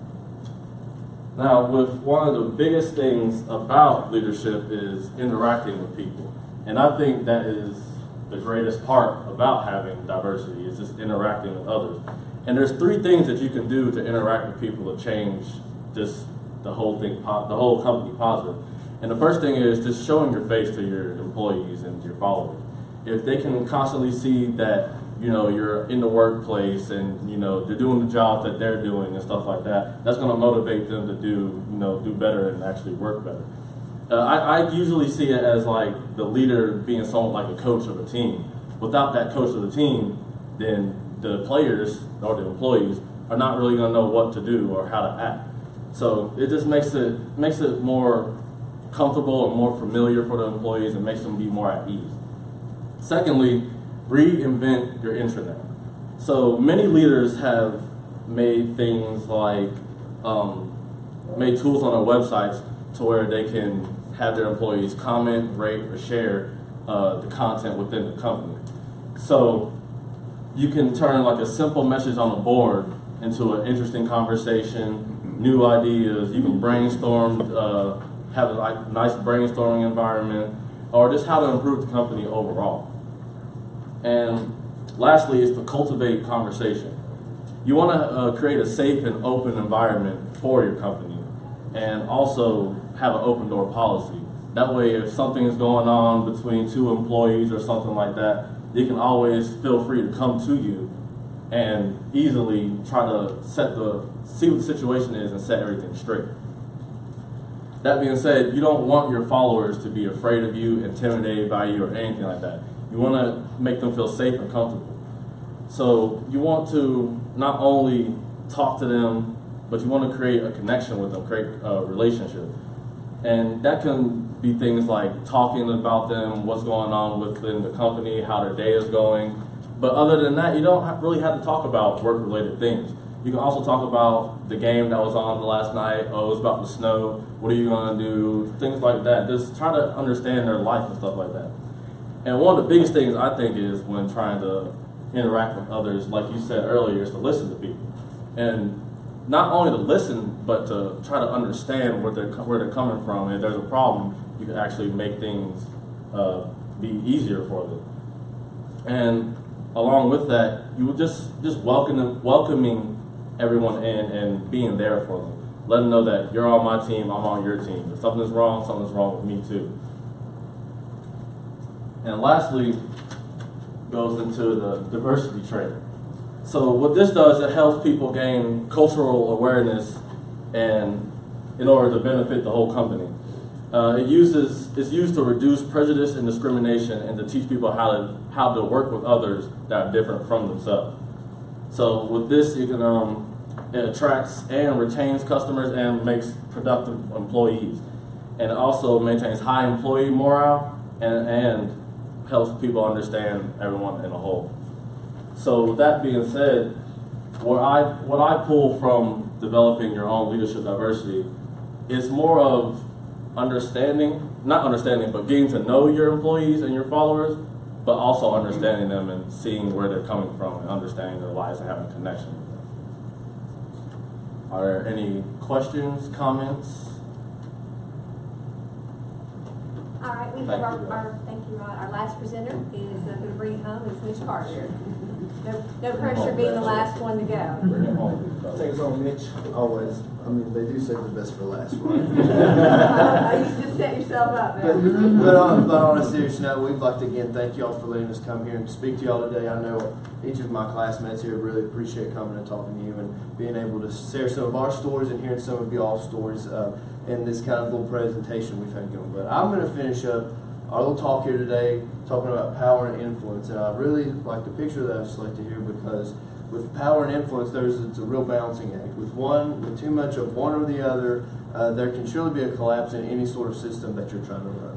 Now, with one of the biggest things about leadership is interacting with people, and I think that is the greatest part about having diversity is just interacting with others. And there's three things that you can do to interact with people to change just the whole thing, the whole company positive. And the first thing is just showing your face to your employees and your followers. If they can constantly see that, you know, you're in the workplace and, you know, they're doing the job that they're doing and stuff like that, that's going to motivate them to do, you know, do better and actually work better. Uh, I, I usually see it as like the leader being somewhat like a coach of a team. Without that coach of the team, then the players or the employees are not really going to know what to do or how to act. So it just makes it makes it more comfortable and more familiar for the employees and makes them be more at ease. Secondly, reinvent your intranet. So many leaders have made things like um, made tools on their websites to where they can have their employees comment, rate, or share uh, the content within the company. So you can turn like a simple message on a board into an interesting conversation, new ideas. You can brainstorm, uh, have a nice brainstorming environment, or just how to improve the company overall. And lastly is to cultivate conversation. You want to uh, create a safe and open environment for your company. and also have an open door policy. That way, if something is going on between two employees or something like that, you can always feel free to come to you and easily try to set the, see what the situation is and set everything straight. That being said, you don't want your followers to be afraid of you, intimidated by you, or anything like that. You want to make them feel safe and comfortable. So you want to not only talk to them, but you want to create a connection with them, create a relationship. And that can be things like talking about them, what's going on within the company, how their day is going. But other than that, you don't have, really have to talk about work-related things. You can also talk about the game that was on last night. Oh, it was about to snow. What are you going to do? Things like that. Just try to understand their life and stuff like that. And one of the biggest things I think is when trying to interact with others, like you said earlier, is to listen to people. And not only to listen, but to try to understand where they're, where they're coming from. And if there's a problem, you can actually make things uh, be easier for them. And along with that, you would just, just welcome them, welcoming everyone in and being there for them. Let them know that you're on my team, I'm on your team. If something's wrong, something's wrong with me too. And lastly, goes into the diversity training. So what this does, it helps people gain cultural awareness and in order to benefit the whole company. Uh, it uses, it's used to reduce prejudice and discrimination and to teach people how to, how to work with others that are different from themselves. So with this, you can, um, it attracts and retains customers and makes productive employees. And it also maintains high employee morale and, and helps people understand everyone in a whole. So with that being said, what I, what I pull from developing your own leadership diversity is more of understanding, not understanding, but getting to know your employees and your followers, but also understanding them and seeing where they're coming from and understanding their lives and having a connection with them. Are there any questions, comments? All right, we have our, our, thank you, Rod. Our last presenter is uh, going to bring it home is Mitch Carter. No, no pressure being the last one to go. Bring it home. Take us home, Mitch. Always. I mean, they do save the best for last, right? uh, you just set yourself up there. But, but, on, but on a serious note, we'd like to again thank y'all for letting us come here and speak to y'all today. I know each of my classmates here really appreciate coming and talking to you and being able to share some of our stories and hearing some of y'all's stories uh, in this kind of little presentation we've had going. But I'm going to finish up our little talk here today talking about power and influence. And I really like the picture that I selected here because with power and influence, there's it's a real balancing act. With one, with too much of one or the other, uh, there can surely be a collapse in any sort of system that you're trying to run.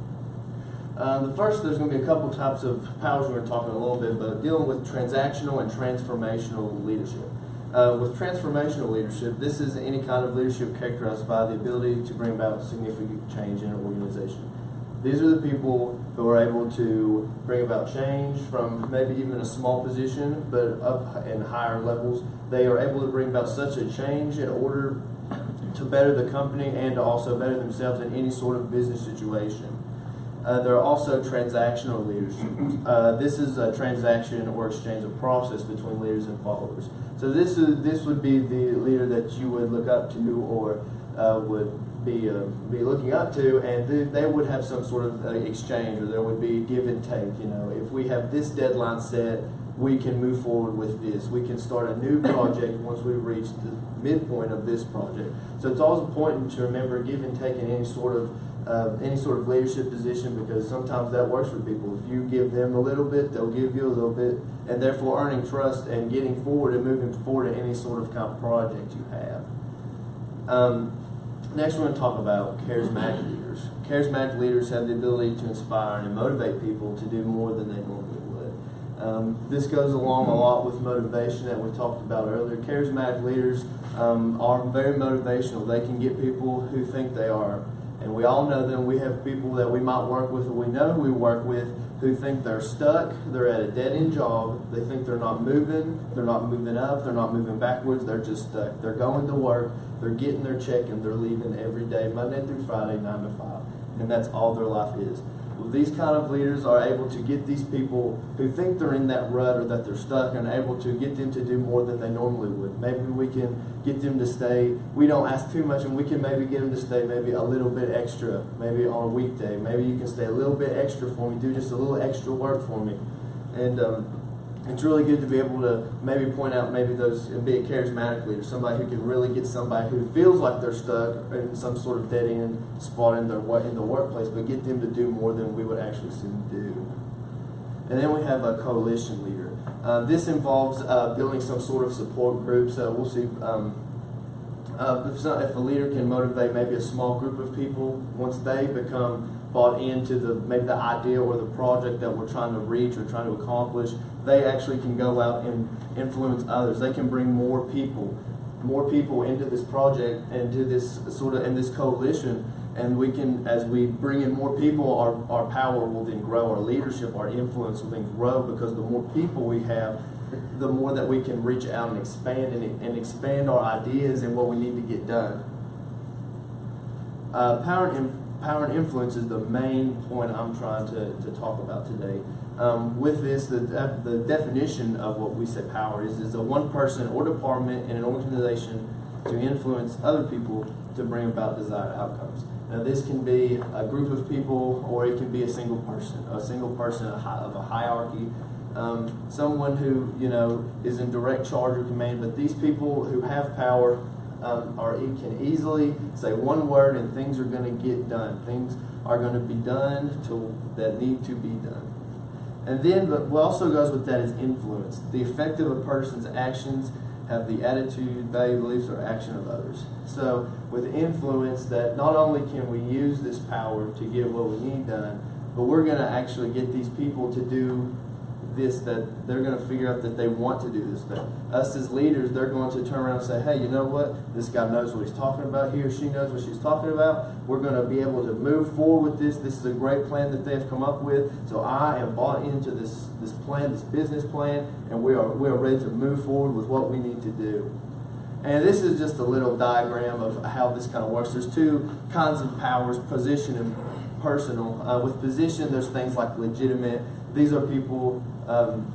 Uh, the first, there's going to be a couple types of powers we're going to talk about in a little bit, but dealing with transactional and transformational leadership. Uh, with transformational leadership, this is any kind of leadership characterized by the ability to bring about significant change in an organization. These are the people who are able to bring about change from maybe even a small position, but up in higher levels. They are able to bring about such a change in order to better the company and to also better themselves in any sort of business situation. Uh, there are also transactional leadership. Uh, this is a transaction or exchange of process between leaders and followers. So this is this would be the leader that you would look up to or uh, would be uh, be looking up to, and th they would have some sort of uh, exchange, or there would be give and take. You know, if we have this deadline set, we can move forward with this. We can start a new project once we reach the midpoint of this project. So it's always important to remember give and take in any sort of uh, any sort of leadership position, because sometimes that works for people. If you give them a little bit, they'll give you a little bit, and therefore earning trust and getting forward and moving forward in any sort of kind of project you have. Um, Next, we're going to talk about charismatic leaders. Charismatic leaders have the ability to inspire and motivate people to do more than they normally would. Um, this goes along a lot with motivation that we talked about earlier. Charismatic leaders um, are very motivational. They can get people who think they are, and we all know them. We have people that we might work with, or we know who we work with, who think they're stuck, they're at a dead-end job, they think they're not moving, they're not moving up, they're not moving backwards, they're just stuck. They're going to work, they're getting their check, and they're leaving every day, Monday through Friday, nine to five. and that's all their life is. Well, these kind of leaders are able to get these people who think they're in that rut or that they're stuck, and able to get them to do more than they normally would. Maybe we can get them to stay, we don't ask too much, and we can maybe get them to stay maybe a little bit extra, maybe on a weekday. Maybe you can stay a little bit extra for me, do just a little extra work for me. And um, it's really good to be able to maybe point out maybe those, and be a charismatic leader, somebody who can really get somebody who feels like they're stuck in some sort of dead end spot in their in the workplace, but get them to do more than we would actually see them do. And then we have a coalition leader. Uh, this involves uh, building some sort of support group. So we'll see um, uh, if, some, if a leader can motivate maybe a small group of people, once they become bought into the maybe the idea or the project that we're trying to reach or trying to accomplish, they actually can go out and influence others. They can bring more people, more people into this project and do this sort of in this coalition. And we can, as we bring in more people, our, our power will then grow, our leadership, our influence will then grow, because the more people we have, the more that we can reach out and expand and, and expand our ideas and what we need to get done. Uh, power and Power and influence is the main point I'm trying to, to talk about today. Um, with this, the, the definition of what we say power is, is a one person or department in an organization to influence other people to bring about desired outcomes. Now, this can be a group of people, or it can be a single person, a single person of a hierarchy, um, someone who, you know, is in direct charge or command. But these people who have power Um, or it can easily say one word and things are going to get done. Things are going to be done to, that need to be done. And then, but what also goes with that is influence. The effect of a person's actions have the attitude, value, beliefs, or action of others. So with influence, that not only can we use this power to get what we need done, but we're going to actually get these people to do this, that they're going to figure out that they want to do this thing. Us as leaders, they're going to turn around and say, hey, you know what? This guy knows what he's talking about. He or she knows what she's talking about. We're going to be able to move forward with this. This is a great plan that they've come up with. So I am bought into this, this plan, this business plan, and we are, we are ready to move forward with what we need to do. And this is just a little diagram of how this kind of works. There's two kinds of powers, position and personal. Uh, with position, there's things like legitimate. These are people, um,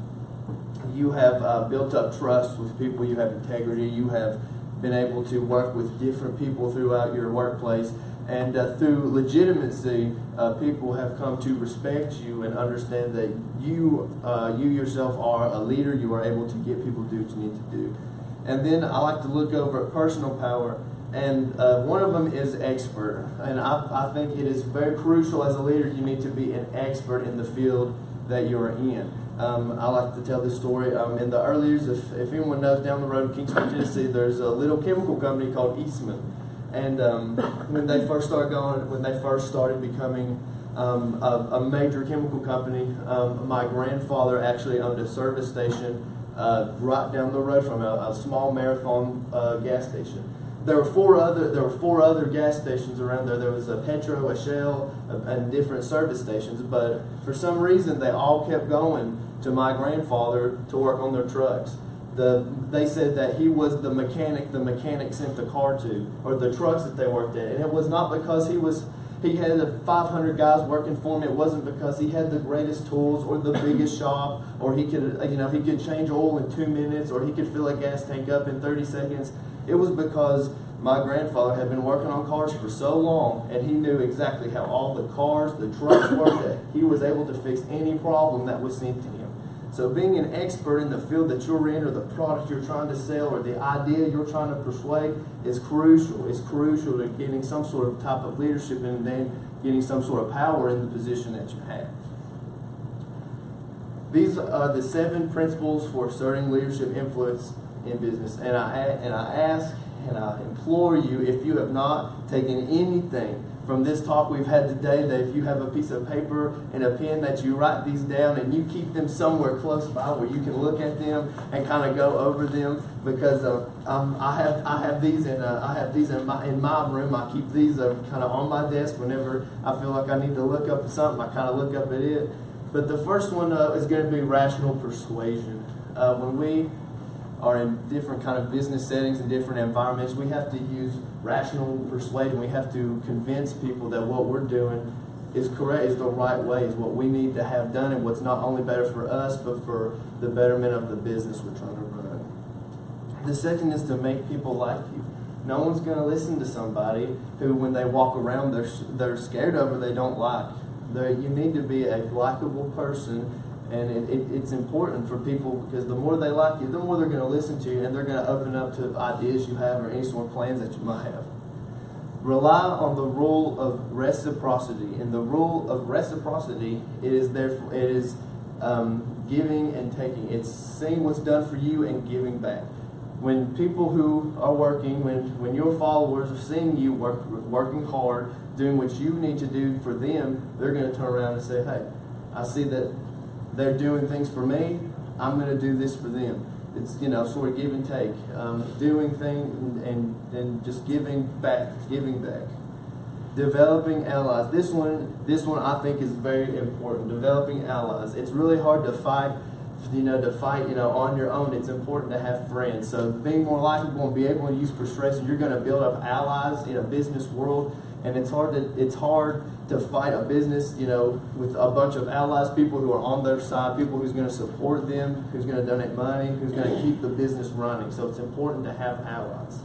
you have uh, built up trust with people, you have integrity, you have been able to work with different people throughout your workplace, and uh, through legitimacy, uh, people have come to respect you and understand that you, uh, you yourself are a leader, you are able to get people to do what you need to do. And then I like to look over at personal power, and uh, one of them is expert. And I, I think it is very crucial as a leader, you need to be an expert in the field that you're in. Um, I like to tell this story. Um, in the early years, if, if anyone knows, down the road in Kingston, Tennessee, there's a little chemical company called Eastman. And um, when they first started going, when they first started becoming um, a, a major chemical company, um, my grandfather actually owned a service station uh, right down the road from a, a small Marathon uh, gas station. There were four other there were four other gas stations around there. There was a Petro, a Shell, a, and different service stations. But for some reason, they all kept going to my grandfather to work on their trucks. The they said that he was the mechanic. The mechanic sent the car to, or the trucks that they worked at, and it was not because he was he had five hundred guys working for him. It wasn't because he had the greatest tools or the biggest shop, or he could you know he could change oil in two minutes, or he could fill a gas tank up in thirty seconds. It was because my grandfather had been working on cars for so long, and he knew exactly how all the cars, the trucks worked, that he was able to fix any problem that was sent to him. So being an expert in the field that you're in, or the product you're trying to sell, or the idea you're trying to persuade is crucial. It's crucial to getting some sort of type of leadership and then getting some sort of power in the position that you have. These are the seven principles for asserting leadership influence in business. And I, and I ask and I implore you, if you have not taken anything from this talk we've had today, that if you have a piece of paper and a pen, that you write these down and you keep them somewhere close by where you can look at them and kind of go over them, because uh, um, I have I have these in uh, I have these in my in my room. I keep these uh, kind of on my desk whenever I feel like I need to look up at something. I kind of look up at it. But the first one uh, is going to be rational persuasion. Uh, when we are in different kind of business settings and different environments, we have to use rational persuasion. We have to convince people that what we're doing is correct, is the right way, is what we need to have done, and what's not only better for us, but for the betterment of the business we're trying to run. The second is to make people like you. No one's going to listen to somebody who, when they walk around, they're they're scared of or they don't like. They're, you need to be a likable person. And it, it, it's important for people, because the more they like you, the more they're going to listen to you, and they're going to open up to ideas you have or any sort of plans that you might have. Rely on the rule of reciprocity. And the rule of reciprocity, it is therefore it is um, giving and taking. It's seeing what's done for you and giving back. When people who are working, when, when your followers are seeing you work, working hard, doing what you need to do for them, they're going to turn around and say, hey, I see that they're doing things for me, I'm going to do this for them. It's, you know, sort of give and take. Um, doing things and, and, and just giving back, giving back. Developing allies. This one, this one I think is very important. Developing allies. It's really hard to fight, you know, to fight, you know, on your own. It's important to have friends. So being more likable and be able to use persuasion, you're going to build up allies in a business world. And it's hard to it's hard to fight a business, you know, with a bunch of allies, people who are on their side, people who's going to support them, who's going to donate money, who's going to keep the business running. So it's important to have allies.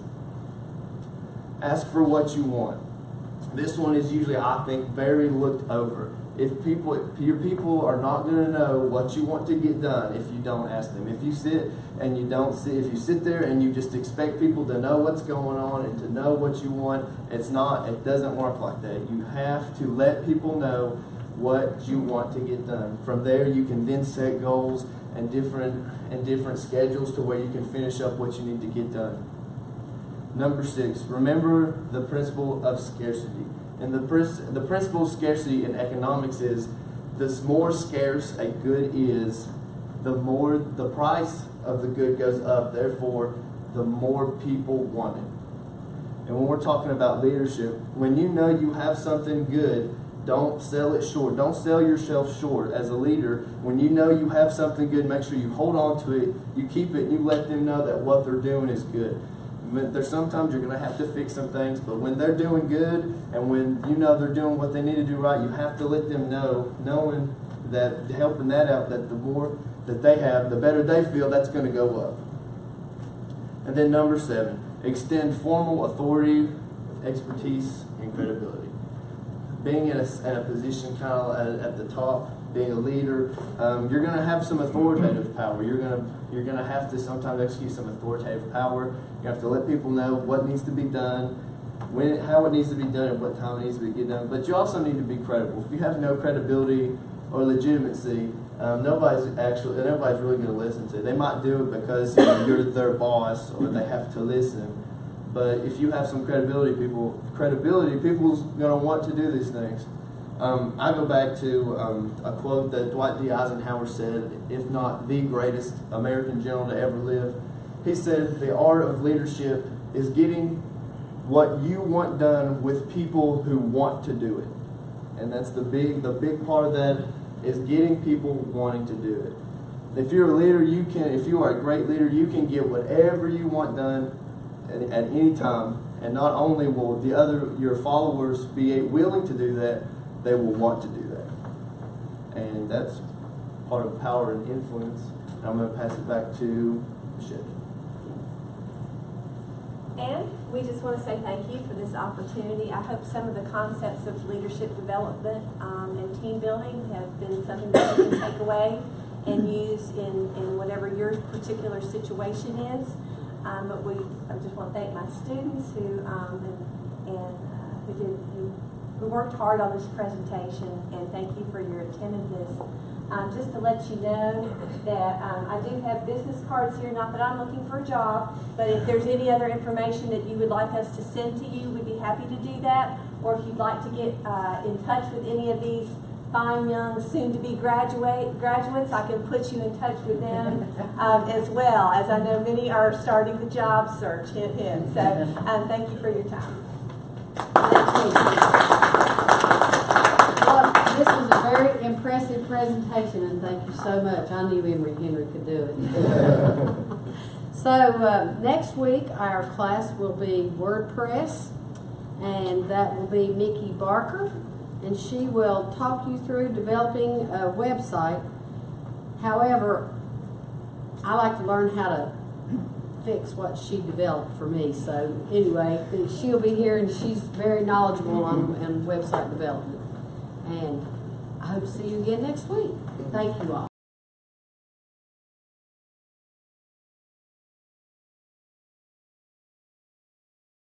Ask for what you want. This one is usually, I think, very looked over. If people, if your people are not going to know what you want to get done if you don't ask them. If you sit and you don't see, if you sit there and you just expect people to know what's going on and to know what you want, it's not, it doesn't work like that. You have to let people know what you want to get done. From there, you can then set goals and different and different schedules to where you can finish up what you need to get done. Number six, remember the principle of scarcity. And the, the principle of scarcity in economics is, the more scarce a good is, the more the price of the good goes up. Therefore, the more people want it. And when we're talking about leadership, when you know you have something good, don't sell it short. Don't sell yourself short as a leader. When you know you have something good, make sure you hold on to it, you keep it, and you let them know that what they're doing is good. There's sometimes you're going to have to fix some things, but when they're doing good and when you know they're doing what they need to do right, you have to let them know, knowing that, helping that out, that the more that they have, the better they feel, that's going to go up. And then number seven, extend formal authority, expertise, and credibility. Being in a, in a position kind of at, at the top, being a leader, um, you're going to have some authoritative power. You're going to you're going to have to sometimes execute some authoritative power. You have to let people know what needs to be done, when, how it needs to be done, and what time it needs to be get done. But you also need to be credible. If you have no credibility or legitimacy, um, nobody's actually nobody's really going to listen to you. They might do it because you know, you're their boss or they have to listen. But if you have some credibility, people credibility, people's going to want to do these things. Um, I go back to um, a quote that Dwight D. Eisenhower said, if not the greatest American general to ever live. He said, the art of leadership is getting what you want done with people who want to do it. And that's the big, the big part of that is getting people wanting to do it. If you're a leader, you can, if you are a great leader, you can get whatever you want done at, at any time. And not only will the other, your followers be willing to do that, they will want to do that. And that's part of power and influence. And I'm going to pass it back to Sheddan. And we just want to say thank you for this opportunity. I hope some of the concepts of leadership development um, and team building have been something that you can take away and use in, in whatever your particular situation is. Um, but we, I just want to thank my students who um, and, and uh, who did who We worked hard on this presentation, and thank you for your attentiveness. Um, just to let you know that um, I do have business cards here, not that I'm looking for a job, but if there's any other information that you would like us to send to you, we'd be happy to do that. Or if you'd like to get uh, in touch with any of these fine young soon-to-be graduate graduates, I can put you in touch with them um, as well, as I know many are starting the job search. Hint, hint. So um, thank you for your time. Well, this was a very impressive presentation, and thank you so much. I knew Emory Henry could do it. So uh, next week our class will be WordPress, and that will be Mickey Barker, and she will talk you through developing a website. However, I like to learn how to fix what she developed for me. So anyway, she'll be here, and she's very knowledgeable on, on website development. And I hope to see you again next week. Thank you all.